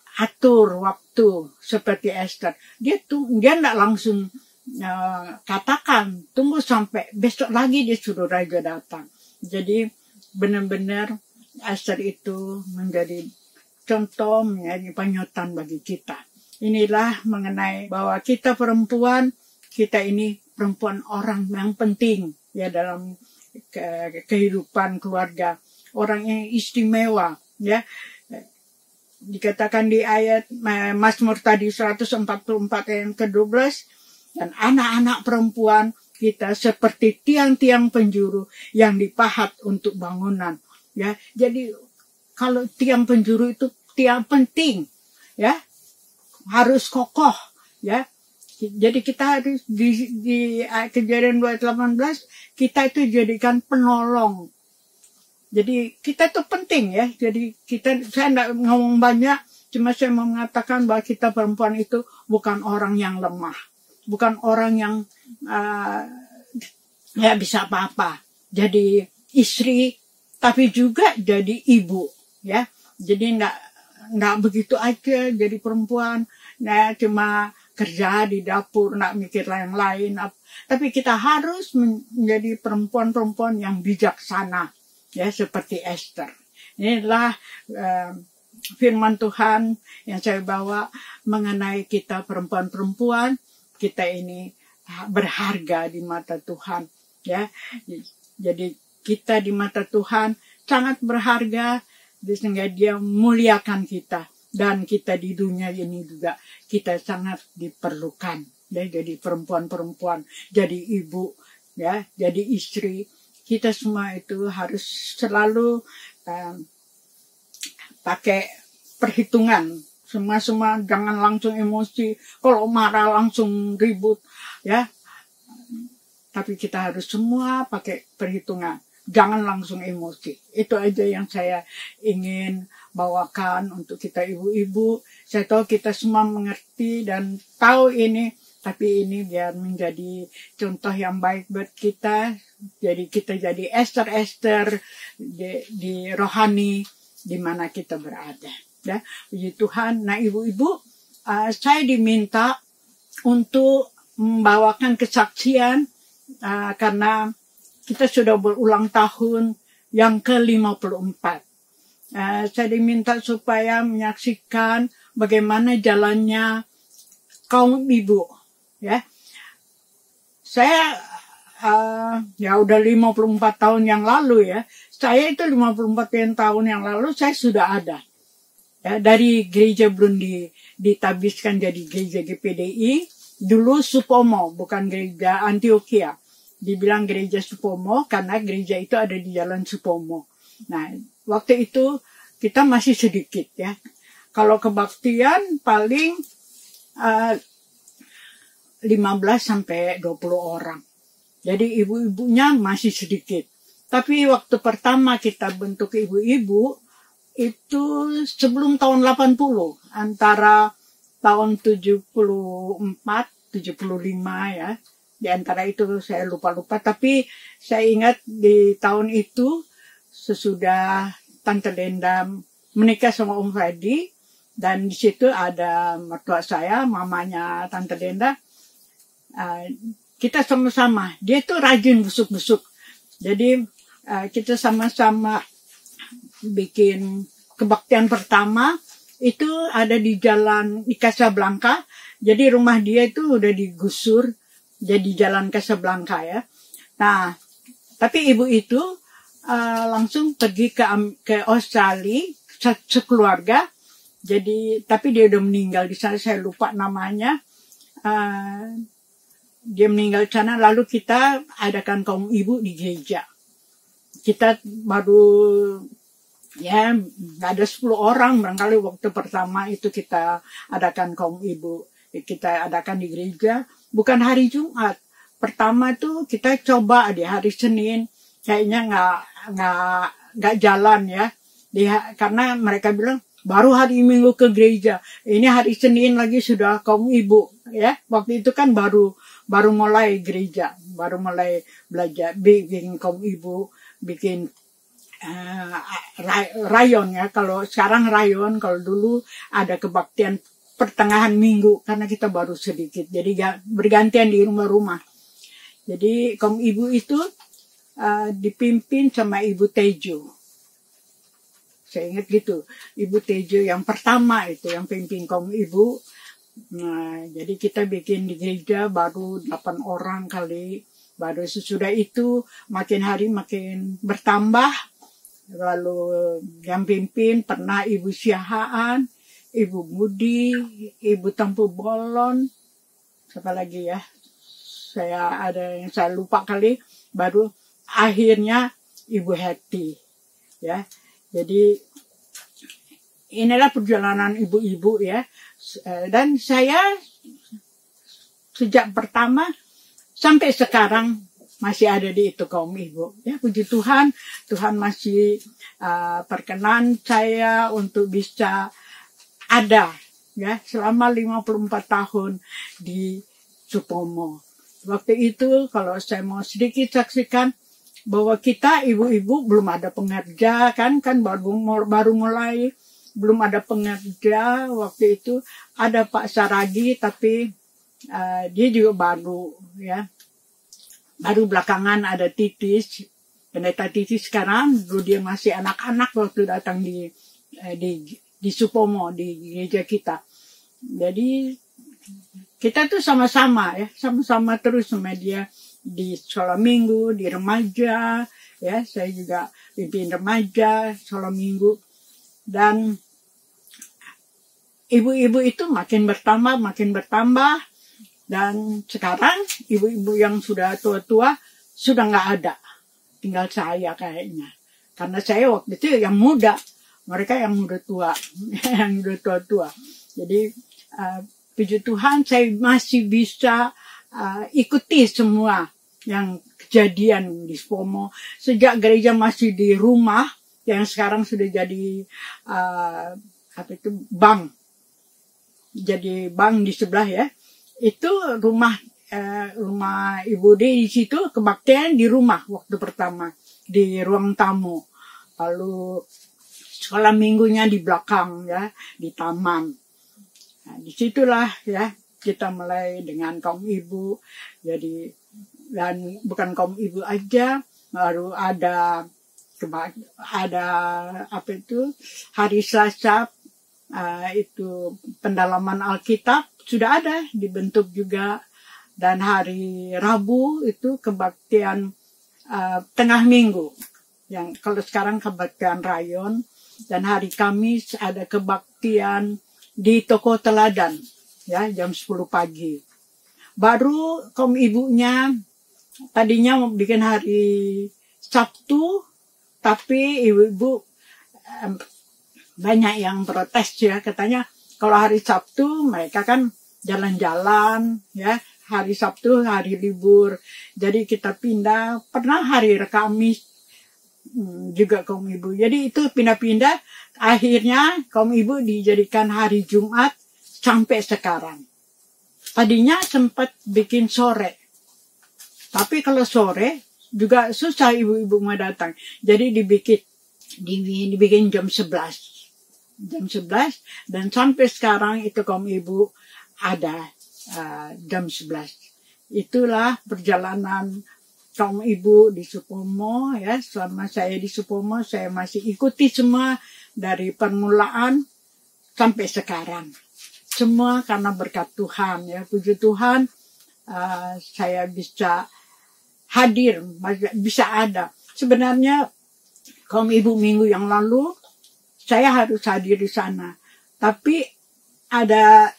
atur waktu seperti Esther. Dia tuh dia tidak langsung uh, katakan tunggu sampai besok lagi dia suruh raja datang. Jadi benar-benar Esther itu menjadi contoh, menjadi panutan bagi kita. Inilah mengenai bahwa kita perempuan, kita ini perempuan orang yang penting, ya, dalam ke, kehidupan keluarga, orang yang istimewa, ya. Dikatakan di ayat Mazmur tadi seratus empat puluh empat ayat ke dua belas, dan anak-anak perempuan kita seperti tiang-tiang penjuru yang dipahat untuk bangunan, ya. Jadi kalau tiang penjuru itu tiang penting, ya, harus kokoh, ya. Jadi kita harus di, di Kejadian dua ayat delapan belas, kita itu jadikan penolong. Jadi kita itu penting, ya. Jadi kita, saya tidak ngomong banyak, cuma saya mau mengatakan bahwa kita perempuan itu bukan orang yang lemah, bukan orang yang uh, ya bisa apa-apa. Jadi istri, tapi juga jadi ibu, ya. Jadi tidak tidak begitu aja jadi perempuan, nah cuma kerja di dapur, tidak mikir lain-lain. Tapi kita harus menjadi perempuan-perempuan yang bijaksana, ya, seperti Esther. Inilah uh, firman Tuhan yang saya bawa mengenai kita perempuan-perempuan. Kita ini berharga di mata Tuhan, ya. Jadi kita di mata Tuhan sangat berharga, sehingga Dia muliakan kita, dan kita di dunia ini juga kita sangat diperlukan, ya. Jadi perempuan-perempuan, jadi ibu, ya, jadi istri. Kita semua itu harus selalu um, pakai perhitungan. Semua-semua jangan langsung emosi. Kalau marah langsung ribut, ya. Tapi kita harus semua pakai perhitungan. Jangan langsung emosi. Itu aja yang saya ingin bawakan untuk kita ibu-ibu. Saya tahu kita semua mengerti dan tahu ini. Tapi ini biar menjadi contoh yang baik buat kita. Jadi kita jadi Esther-Esther di, di rohani di mana kita berada. Ya, puji Tuhan. Nah, ibu-ibu, uh, saya diminta untuk membawakan kesaksian uh, karena kita sudah berulang tahun yang ke lima puluh empat. Uh, saya diminta supaya menyaksikan bagaimana jalannya kaum ibu. Ya, saya uh, ya udah lima puluh empat tahun yang lalu, ya. Saya itu lima puluh empat tahun yang lalu saya sudah ada. Ya, dari gereja belum di, ditabiskan jadi gereja G P D I, dulu Supomo, bukan gereja Antioquia. Dibilang gereja Supomo karena gereja itu ada di Jalan Supomo. Nah, waktu itu kita masih sedikit, ya. Kalau kebaktian paling uh, lima belas sampai dua puluh orang. Jadi ibu-ibunya masih sedikit. Tapi waktu pertama kita bentuk ibu-ibu, itu sebelum tahun delapan puluh. Antara tahun tujuh puluh empat, tujuh puluh lima, ya. Di antara itu saya lupa-lupa. Tapi saya ingat di tahun itu, sesudah Tante Lenda menikah sama Om Freddy, dan di situ ada mertua saya, mamanya Tante Lenda. Uh, kita sama-sama, dia tuh rajin busuk-busuk. Jadi uh, kita sama-sama bikin kebaktian pertama itu ada di jalan di Casablanca. Jadi rumah dia itu udah digusur jadi jalan Casablanca, ya. Nah, tapi ibu itu uh, langsung pergi ke ke Australia se- sekeluarga. Jadi tapi dia udah meninggal di sana, saya lupa namanya. Uh, Dia meninggal di sana, lalu kita adakan kaum ibu di gereja. Kita baru, ya, nggak ada sepuluh orang, barangkali waktu pertama itu kita adakan kaum ibu. Kita adakan di gereja, bukan hari Jumat. Pertama tuh kita coba di hari Senin, kayaknya nggak nggak nggak jalan, ya. Dia, karena mereka bilang, baru hari Minggu ke gereja. Ini hari Senin lagi sudah kaum ibu, ya. Waktu itu kan baru baru mulai gereja, baru mulai belajar bikin kaum ibu, bikin uh, rayon, ya. Kalau sekarang rayon, kalau dulu ada kebaktian pertengahan minggu karena kita baru sedikit. Jadi bergantian di rumah-rumah. Jadi kaum ibu itu uh, dipimpin sama Ibu Tejo. Saya ingat gitu, Ibu Tejo yang pertama itu yang pimpin kaum ibu. Nah, jadi kita bikin di gereja baru delapan orang kali. Baru sesudah itu makin hari makin bertambah. Lalu yang pimpin pernah Ibu Siahaan, Ibu Budi, Ibu Tempu Bolon, siapa lagi ya? Saya ada yang saya lupa kali. Baru akhirnya Ibu Hetty, ya. Jadi inilah perjalanan ibu-ibu ya. Dan saya sejak pertama sampai sekarang masih ada di itu kaum ibu. Ya, puji Tuhan, Tuhan masih uh, perkenan saya untuk bisa ada ya selama lima puluh empat tahun di Supomo. Waktu itu kalau saya mau sedikit saksikan bahwa kita ibu-ibu belum ada pengerja kan kan baru baru mulai belum ada pengerja waktu itu. Ada Pak Saragi tapi uh, dia juga baru ya. Baru belakangan ada Titis, pendeta Titis sekarang, dulu dia masih anak-anak waktu datang di uh, di di Supomo di gereja kita. Jadi kita tuh sama-sama ya, sama-sama terus sama dia di sekolah minggu, di remaja, ya saya juga pimpin remaja, sekolah minggu. Dan ibu-ibu itu makin bertambah, makin bertambah. Dan sekarang ibu-ibu yang sudah tua-tua sudah nggak ada. Tinggal saya kayaknya. Karena saya waktu itu yang muda. Mereka yang muda tua. Yang udah tua-tua. Jadi uh, puji Tuhan saya masih bisa uh, ikuti semua yang kejadian di Supomo. Sejak gereja masih di rumah. Yang sekarang sudah jadi uh, apa itu bank. Jadi bank di sebelah ya. Itu rumah eh, rumah Ibu D di situ kebaktian di rumah waktu pertama di ruang tamu. Lalu sekolah minggunya di belakang ya di taman. Nah, disitulah ya kita mulai dengan kaum ibu. Jadi dan bukan kaum ibu aja, baru ada ada apa itu hari Selasa uh, itu pendalaman Alkitab. Sudah ada dibentuk juga. Dan hari Rabu itu kebaktian uh, tengah minggu. Yang kalau sekarang kebaktian rayon. Dan hari Kamis ada kebaktian di Toko Teladan. Ya, jam sepuluh pagi. Baru kaum ibunya tadinya mau bikin hari Sabtu. Tapi ibu-ibu um, banyak yang protes ya. Katanya kalau hari Sabtu mereka kan jalan-jalan ya, hari Sabtu hari libur. Jadi kita pindah, pernah hari Kamis hmm, juga kaum ibu. Jadi itu pindah-pindah, akhirnya kaum ibu dijadikan hari Jumat sampai sekarang. Tadinya sempat bikin sore. Tapi kalau sore juga susah ibu-ibu mau datang. Jadi dibikin dibikin jam sebelas. Jam sebelas dan sampai sekarang itu kaum ibu ada uh, jam sebelas. Itulah perjalanan kaum ibu di Supomo ya. Selama saya di Supomo saya masih ikuti semua dari permulaan sampai sekarang. Semua karena berkat Tuhan ya. Puji Tuhan uh, saya bisa hadir, bisa ada. Sebenarnya kaum ibu minggu yang lalu saya harus hadir di sana. Tapi ada,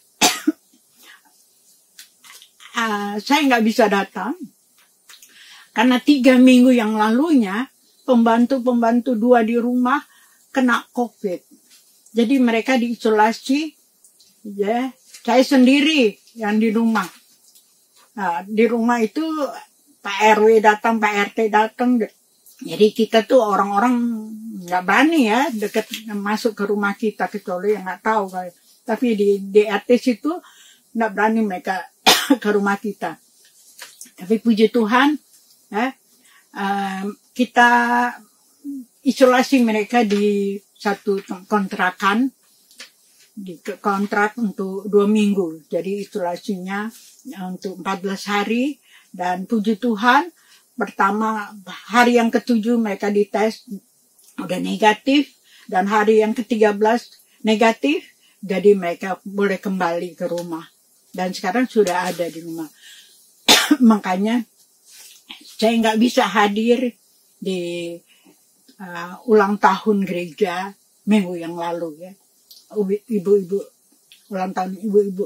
uh, saya nggak bisa datang. Karena tiga minggu yang lalunya, pembantu-pembantu dua di rumah kena COVID. Jadi mereka diisolasi, ya. Saya sendiri yang di rumah. Nah, di rumah itu Pak R W datang, Pak R T datang. Jadi kita tuh orang-orang nggak berani ya deket masuk ke rumah kita kecuali yang nggak tahu kayak. Tapi di D R T situ nggak berani mereka ke rumah kita. Tapi puji Tuhan, ya, um, kita isolasi mereka di satu kontrakan, di kontrak untuk dua minggu. Jadi isolasinya untuk empat belas hari dan puji Tuhan. Pertama, hari yang ketujuh mereka dites, udah negatif. Dan hari yang ketiga belas negatif, jadi mereka boleh kembali ke rumah. Dan sekarang sudah ada di rumah. Makanya saya nggak bisa hadir di uh, ulang tahun gereja minggu yang lalu ya, ibu-ibu ulang tahun ibu-ibu.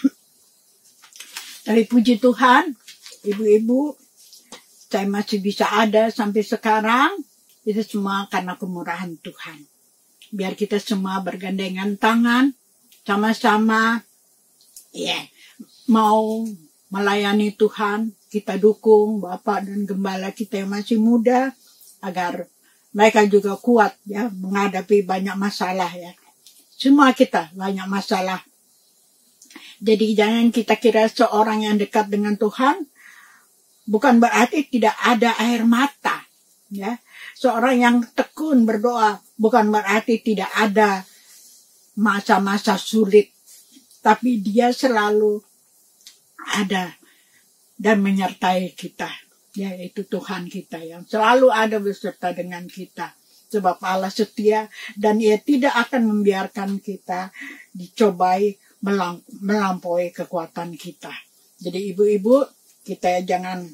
Tapi puji Tuhan, ibu-ibu, saya masih bisa ada sampai sekarang. Itu semua karena kemurahan Tuhan. Biar kita semua bergandengan tangan, sama-sama, ya, yeah, mau melayani Tuhan. Kita dukung Bapak dan Gembala kita yang masih muda, agar mereka juga kuat ya menghadapi banyak masalah ya. Semua kita banyak masalah. Jadi jangan kita kira seorang yang dekat dengan Tuhan bukan berarti tidak ada air mata ya. Seorang yang tekun berdoa bukan berarti tidak ada masa-masa sulit, tapi dia selalu ada dan menyertai kita, yaitu Tuhan kita yang selalu ada beserta dengan kita. Sebab Allah setia dan Ia tidak akan membiarkan kita dicobai melampaui kekuatan kita. Jadi ibu-ibu, kita jangan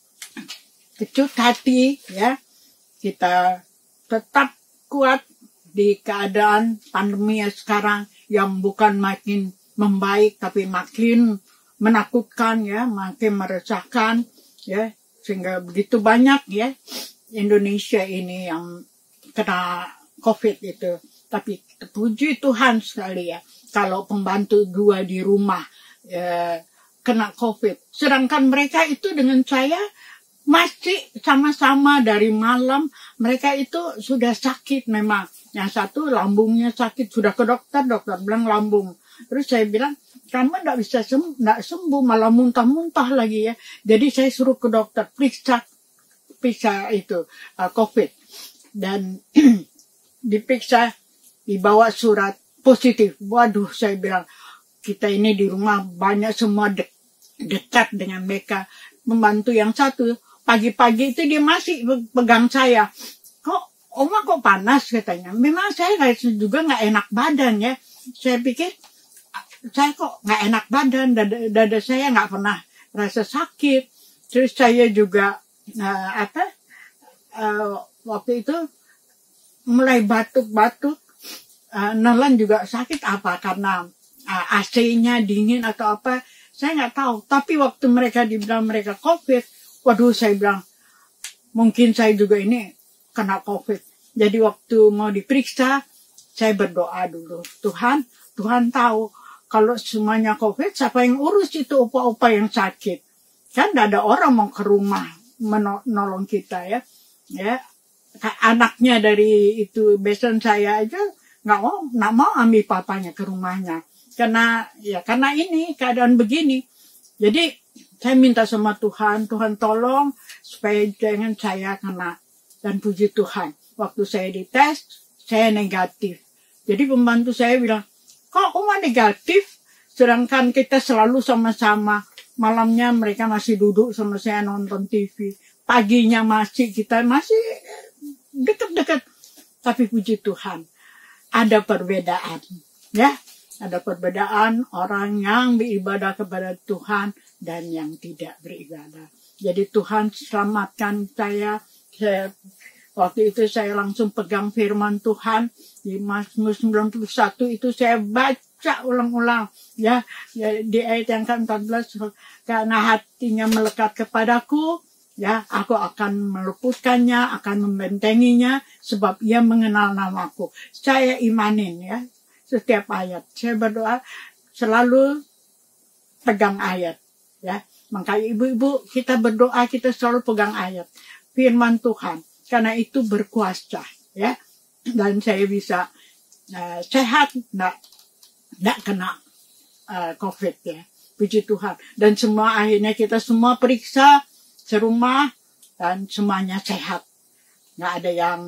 kecut hati ya. Kita tetap kuat di keadaan pandemi sekarang yang bukan makin membaik tapi makin menakutkan ya, makin meresahkan ya, sehingga begitu banyak ya Indonesia ini yang kena COVID itu. Tapi puji Tuhan sekali ya, kalau pembantu dua di rumah ya, kena COVID, sedangkan mereka itu dengan saya masih sama-sama dari malam. Mereka itu sudah sakit memang, yang satu lambungnya sakit, sudah ke dokter, dokter bilang lambung. Terus saya bilang, kamu tidak bisa sembuh, tidak sembuh, malah muntah-muntah lagi ya. Jadi saya suruh ke dokter, periksa, periksa itu uh, COVID. Dan diperiksa, dibawa surat positif. Waduh, saya bilang, kita ini di rumah banyak semua de dekat dengan mereka. Membantu yang satu, pagi-pagi itu dia masih pegang saya. Kok, Oma kok panas katanya. Memang saya juga nggak enak badan ya. Saya pikir, saya kok nggak enak badan, dada, dada saya nggak pernah rasa sakit. Terus saya juga uh, apa uh, waktu itu mulai batuk-batuk, uh, nelan juga sakit apa karena uh, A C-nya dingin atau apa, saya nggak tahu. Tapi waktu mereka dibilang mereka COVID, waduh saya bilang mungkin saya juga ini kena COVID. Jadi waktu mau diperiksa, saya berdoa dulu, Tuhan, Tuhan tahu. Kalau semuanya COVID, siapa yang urus itu opa-opa yang sakit? Kan tidak ada orang mau ke rumah menolong kita ya. Ya, anaknya dari itu besan saya aja nggak mau, nggak mau ambil papanya ke rumahnya. Karena ya karena ini keadaan begini. Jadi saya minta sama Tuhan, Tuhan tolong supaya jangan saya kena. Dan puji Tuhan, waktu saya dites, saya negatif. Jadi pembantu saya bilang, kok Oma negatif? Sedangkan kita selalu sama-sama. Malamnya mereka masih duduk sama saya nonton T V. Paginya masih kita masih dekat-dekat. Tapi puji Tuhan, ada perbedaan. Ya, ada perbedaan orang yang beribadah kepada Tuhan dan yang tidak beribadah. Jadi Tuhan selamatkan saya. Saya waktu itu saya langsung pegang firman Tuhan. Di Mazmur sembilan puluh satu itu saya baca ulang-ulang ya, ya di ayat yang ke empat belas, karena hatinya melekat kepadaku ya, aku akan meluputkannya, akan membentenginya sebab ia mengenal namaku. Saya imanin ya setiap ayat. Saya berdoa selalu pegang ayat ya. Makanya ibu-ibu kita berdoa kita selalu pegang ayat firman Tuhan, karena itu berkuasa ya. Dan saya bisa uh, sehat, enggak enggak kena uh, COVID ya. Puji Tuhan. Dan semua akhirnya kita semua periksa serumah dan semuanya sehat. Enggak ada yang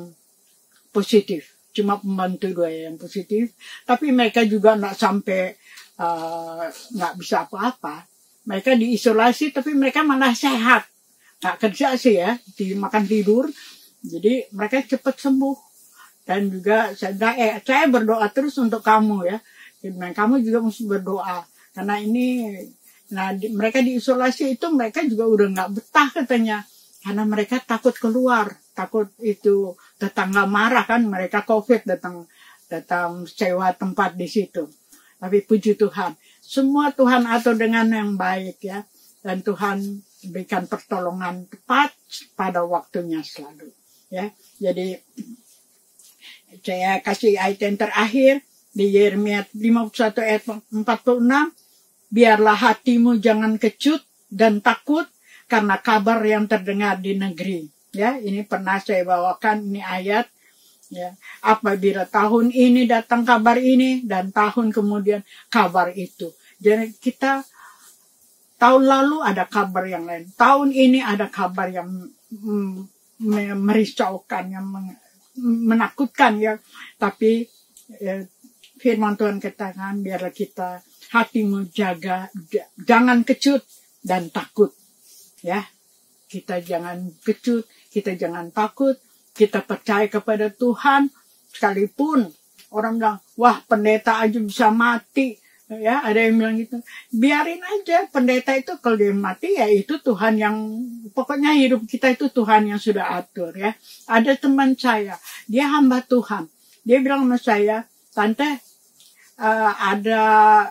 positif. Cuma pembantu dua yang positif. Tapi mereka juga enggak sampai uh, enggak bisa apa-apa. Mereka diisolasi tapi mereka malah sehat. Enggak kerja sih ya, di makan tidur. Jadi mereka cepat sembuh. Dan juga saya, eh, saya berdoa terus untuk kamu ya. Dan kamu juga mesti berdoa. Karena ini, nah di, mereka diisolasi itu mereka juga udah nggak betah katanya. Karena mereka takut keluar, takut itu tetangga marah kan, mereka COVID datang datang sewa tempat di situ. Tapi puji Tuhan, semua Tuhan atur dengan yang baik ya, dan Tuhan berikan pertolongan tepat pada waktunya selalu ya. Jadi saya kasih ayat yang terakhir di Yeremia lima puluh satu ayat empat puluh enam, biarlah hatimu jangan kecut dan takut karena kabar yang terdengar di negeri. Ya, ini pernah saya bawakan ini ayat. Ya, apabila tahun ini datang kabar ini dan tahun kemudian kabar itu. Jadi kita tahun lalu ada kabar yang lain. Tahun ini ada kabar yang mm, merisaukan, yang menakutkan ya. Tapi ya, firman Tuhan katakan biarlah kita hatimu jaga, jangan kecut dan takut. Ya, kita jangan kecut, kita jangan takut, kita percaya kepada Tuhan, sekalipun orang bilang, wah pendeta aja bisa mati, ya ada yang bilang gitu, biarin aja pendeta itu kalau dia mati ya itu Tuhan yang, pokoknya hidup kita itu Tuhan yang sudah atur ya. Ada teman saya, dia hamba Tuhan, dia bilang sama saya, tante uh, ada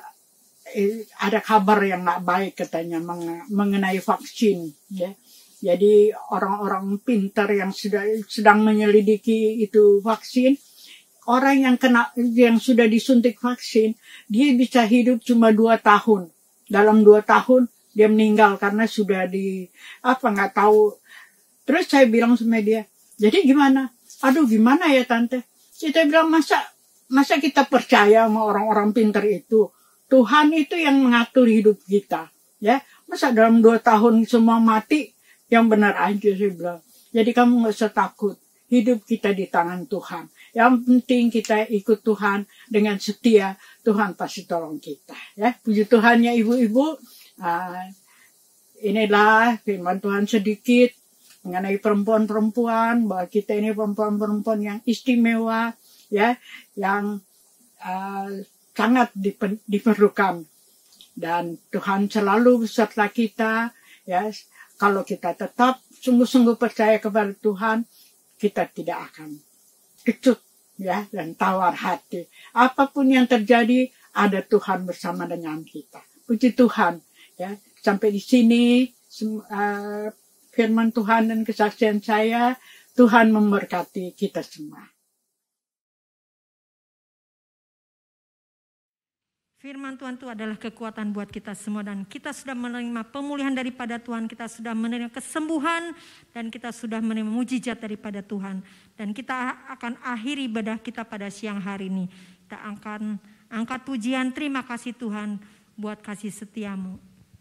ada kabar yang nggak baik katanya mengenai vaksin ya. Jadi orang-orang pintar yang sudah sedang menyelidiki itu vaksin, orang yang kena yang sudah disuntik vaksin, dia bisa hidup cuma dua tahun. Dalam dua tahun dia meninggal karena sudah di apa nggak tahu. Terus saya bilang sama dia, jadi gimana? Aduh gimana ya tante? Kita bilang masa masa kita percaya sama orang-orang pintar itu? Tuhan itu yang mengatur hidup kita, ya. Masa dalam dua tahun semua mati? Yang benar aja sih bilang. Jadi kamu nggak usah takut. Hidup kita di tangan Tuhan. Yang penting kita ikut Tuhan dengan setia. Tuhan pasti tolong kita, ya. Puji Tuhan ya ibu-ibu. Uh, inilah firman Tuhan sedikit mengenai perempuan-perempuan, bahwa kita ini perempuan-perempuan yang istimewa, ya, yang uh, sangat diperlukan, dan Tuhan selalu beserta kita ya. Kalau kita tetap sungguh-sungguh percaya kepada Tuhan, kita tidak akan kecut ya dan tawar hati. Apapun yang terjadi, ada Tuhan bersama dengan kita. Puji Tuhan ya. Sampai di sini uh, firman Tuhan dan kesaksian saya. Tuhan memberkati kita semua. Firman Tuhan itu adalah kekuatan buat kita semua, dan kita sudah menerima pemulihan daripada Tuhan, kita sudah menerima kesembuhan, dan kita sudah menerima mujizat daripada Tuhan. Dan kita akan akhiri ibadah kita pada siang hari ini. Kita akan angkat pujian, terima kasih Tuhan buat kasih setiamu.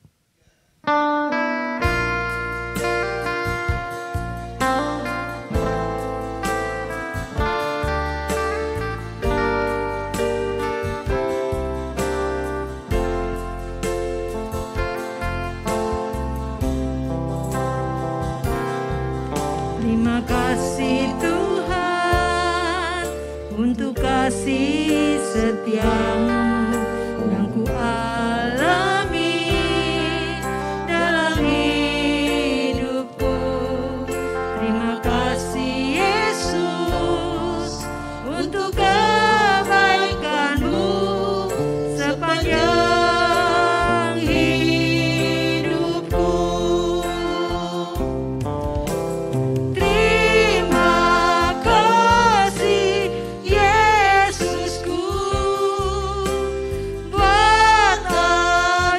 Terima kasih Tuhan untuk kasih setiamu yang ku alami dalam hidupku. Terima kasih Yesus untuk kebaikanmu sepanjang hidupku. Yesusku buat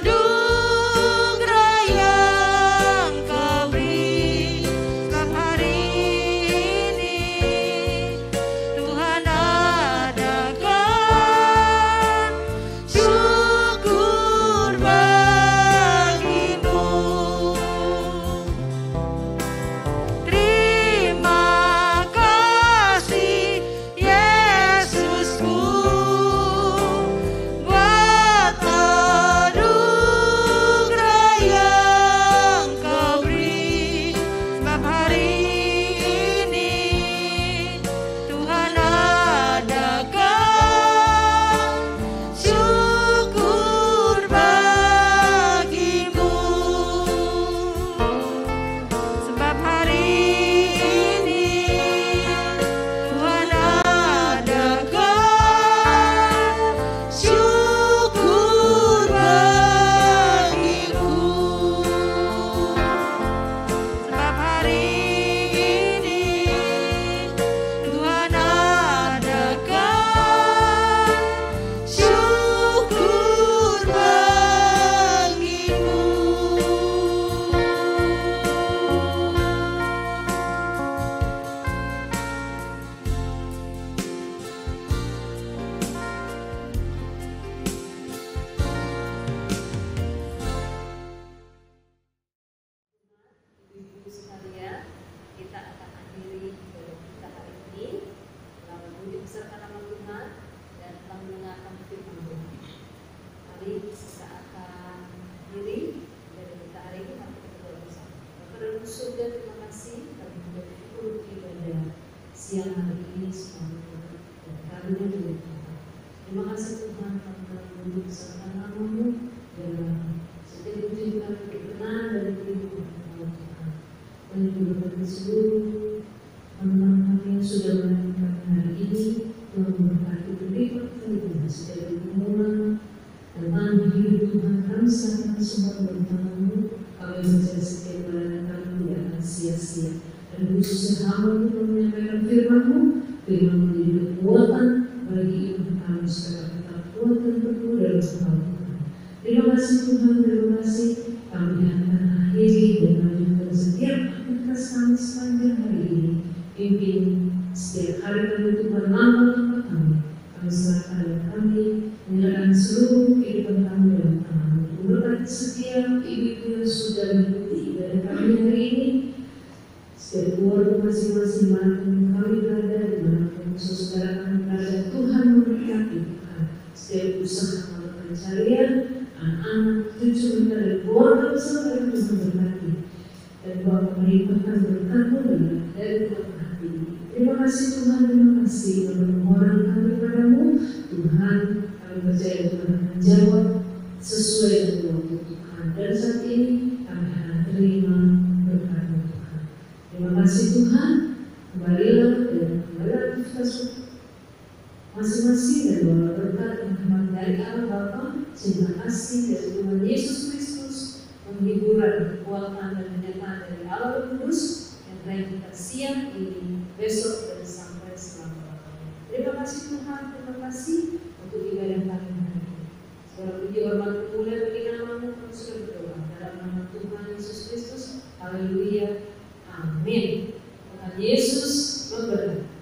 siang hari ini semuanya dan karunia dari Tuhan. Terima kasih Tuhan karena untuk bersama namamu dalam setiap pertunjukan berkenan dan kehidupan Tuhan. Dan juga bagi seluruh teman-teman yang sudah menonton hari ini, Tuhan memberkati berlipat-lipat setiap pertemuan tentang hidup Tuhan. Kami serahkan semua bagi tangan-Mu. Kami percaya setiap pelayanan kami tidak akan sia-sia. Dan khususnya hamba-Mu yang menyampaikan firman-Mu, firman menjadi kekuatan bagi iman kami supaya kita kuat dan teguh dalam hal Tuhan. Terima kasih Tuhan, terima kasih. Kami akan akhiri dan melanjutkan setiap aktivitas kami sepanjang hari ini. Pimpin setiap hari kami Tuhan, langkah-langkah kami. Kami serahkan dan kami menyerahkan seluruh kehidupan kami dalam tangan-Mu. Berkati setiap ibu-ibu yang sudah mengikuti ibadah kami hari ini. Setiap keluarga masing-masing manapun kami berada, dimanapun saudara kami berada, Tuhan memberkati Tuhan. Setiap usaha malam pencarian, anak-anak, cucu kita dan keluarga besar yang Tuhan berkati. Dan Bapak melimpahkan berkat-Mu dari Tuhan hati ini. Terima kasih Tuhan, terima kasih. Permohonan kami padamu, Tuhan, kami percaya Tuhan menjawab sesuai dengan waktu Tuhan. Dan saat ini kami akan terima berkat-Mu Tuhan. Terima kasih Tuhan. Kembalilah dan kembali aktivitas masing-masing dan bawa berkat dan rahmat dari Allah Bapa, cinta kasih dari Tuhan Yesus Kristus, penghiburan, kekuatan dan penyertaan dari Allah Roh Kudus yang baik kita siang ini, besok dan sampai selama-lamanya. Terima kasih Tuhan, terima kasih untuk ibadah kami hari ini. Segala puji hormat kemuliaan bagi nama-Mu, kami sudah berdoa dalam nama Tuhan Yesus Kristus. Haleluya. Amin. Tuhan Yesus memberkati.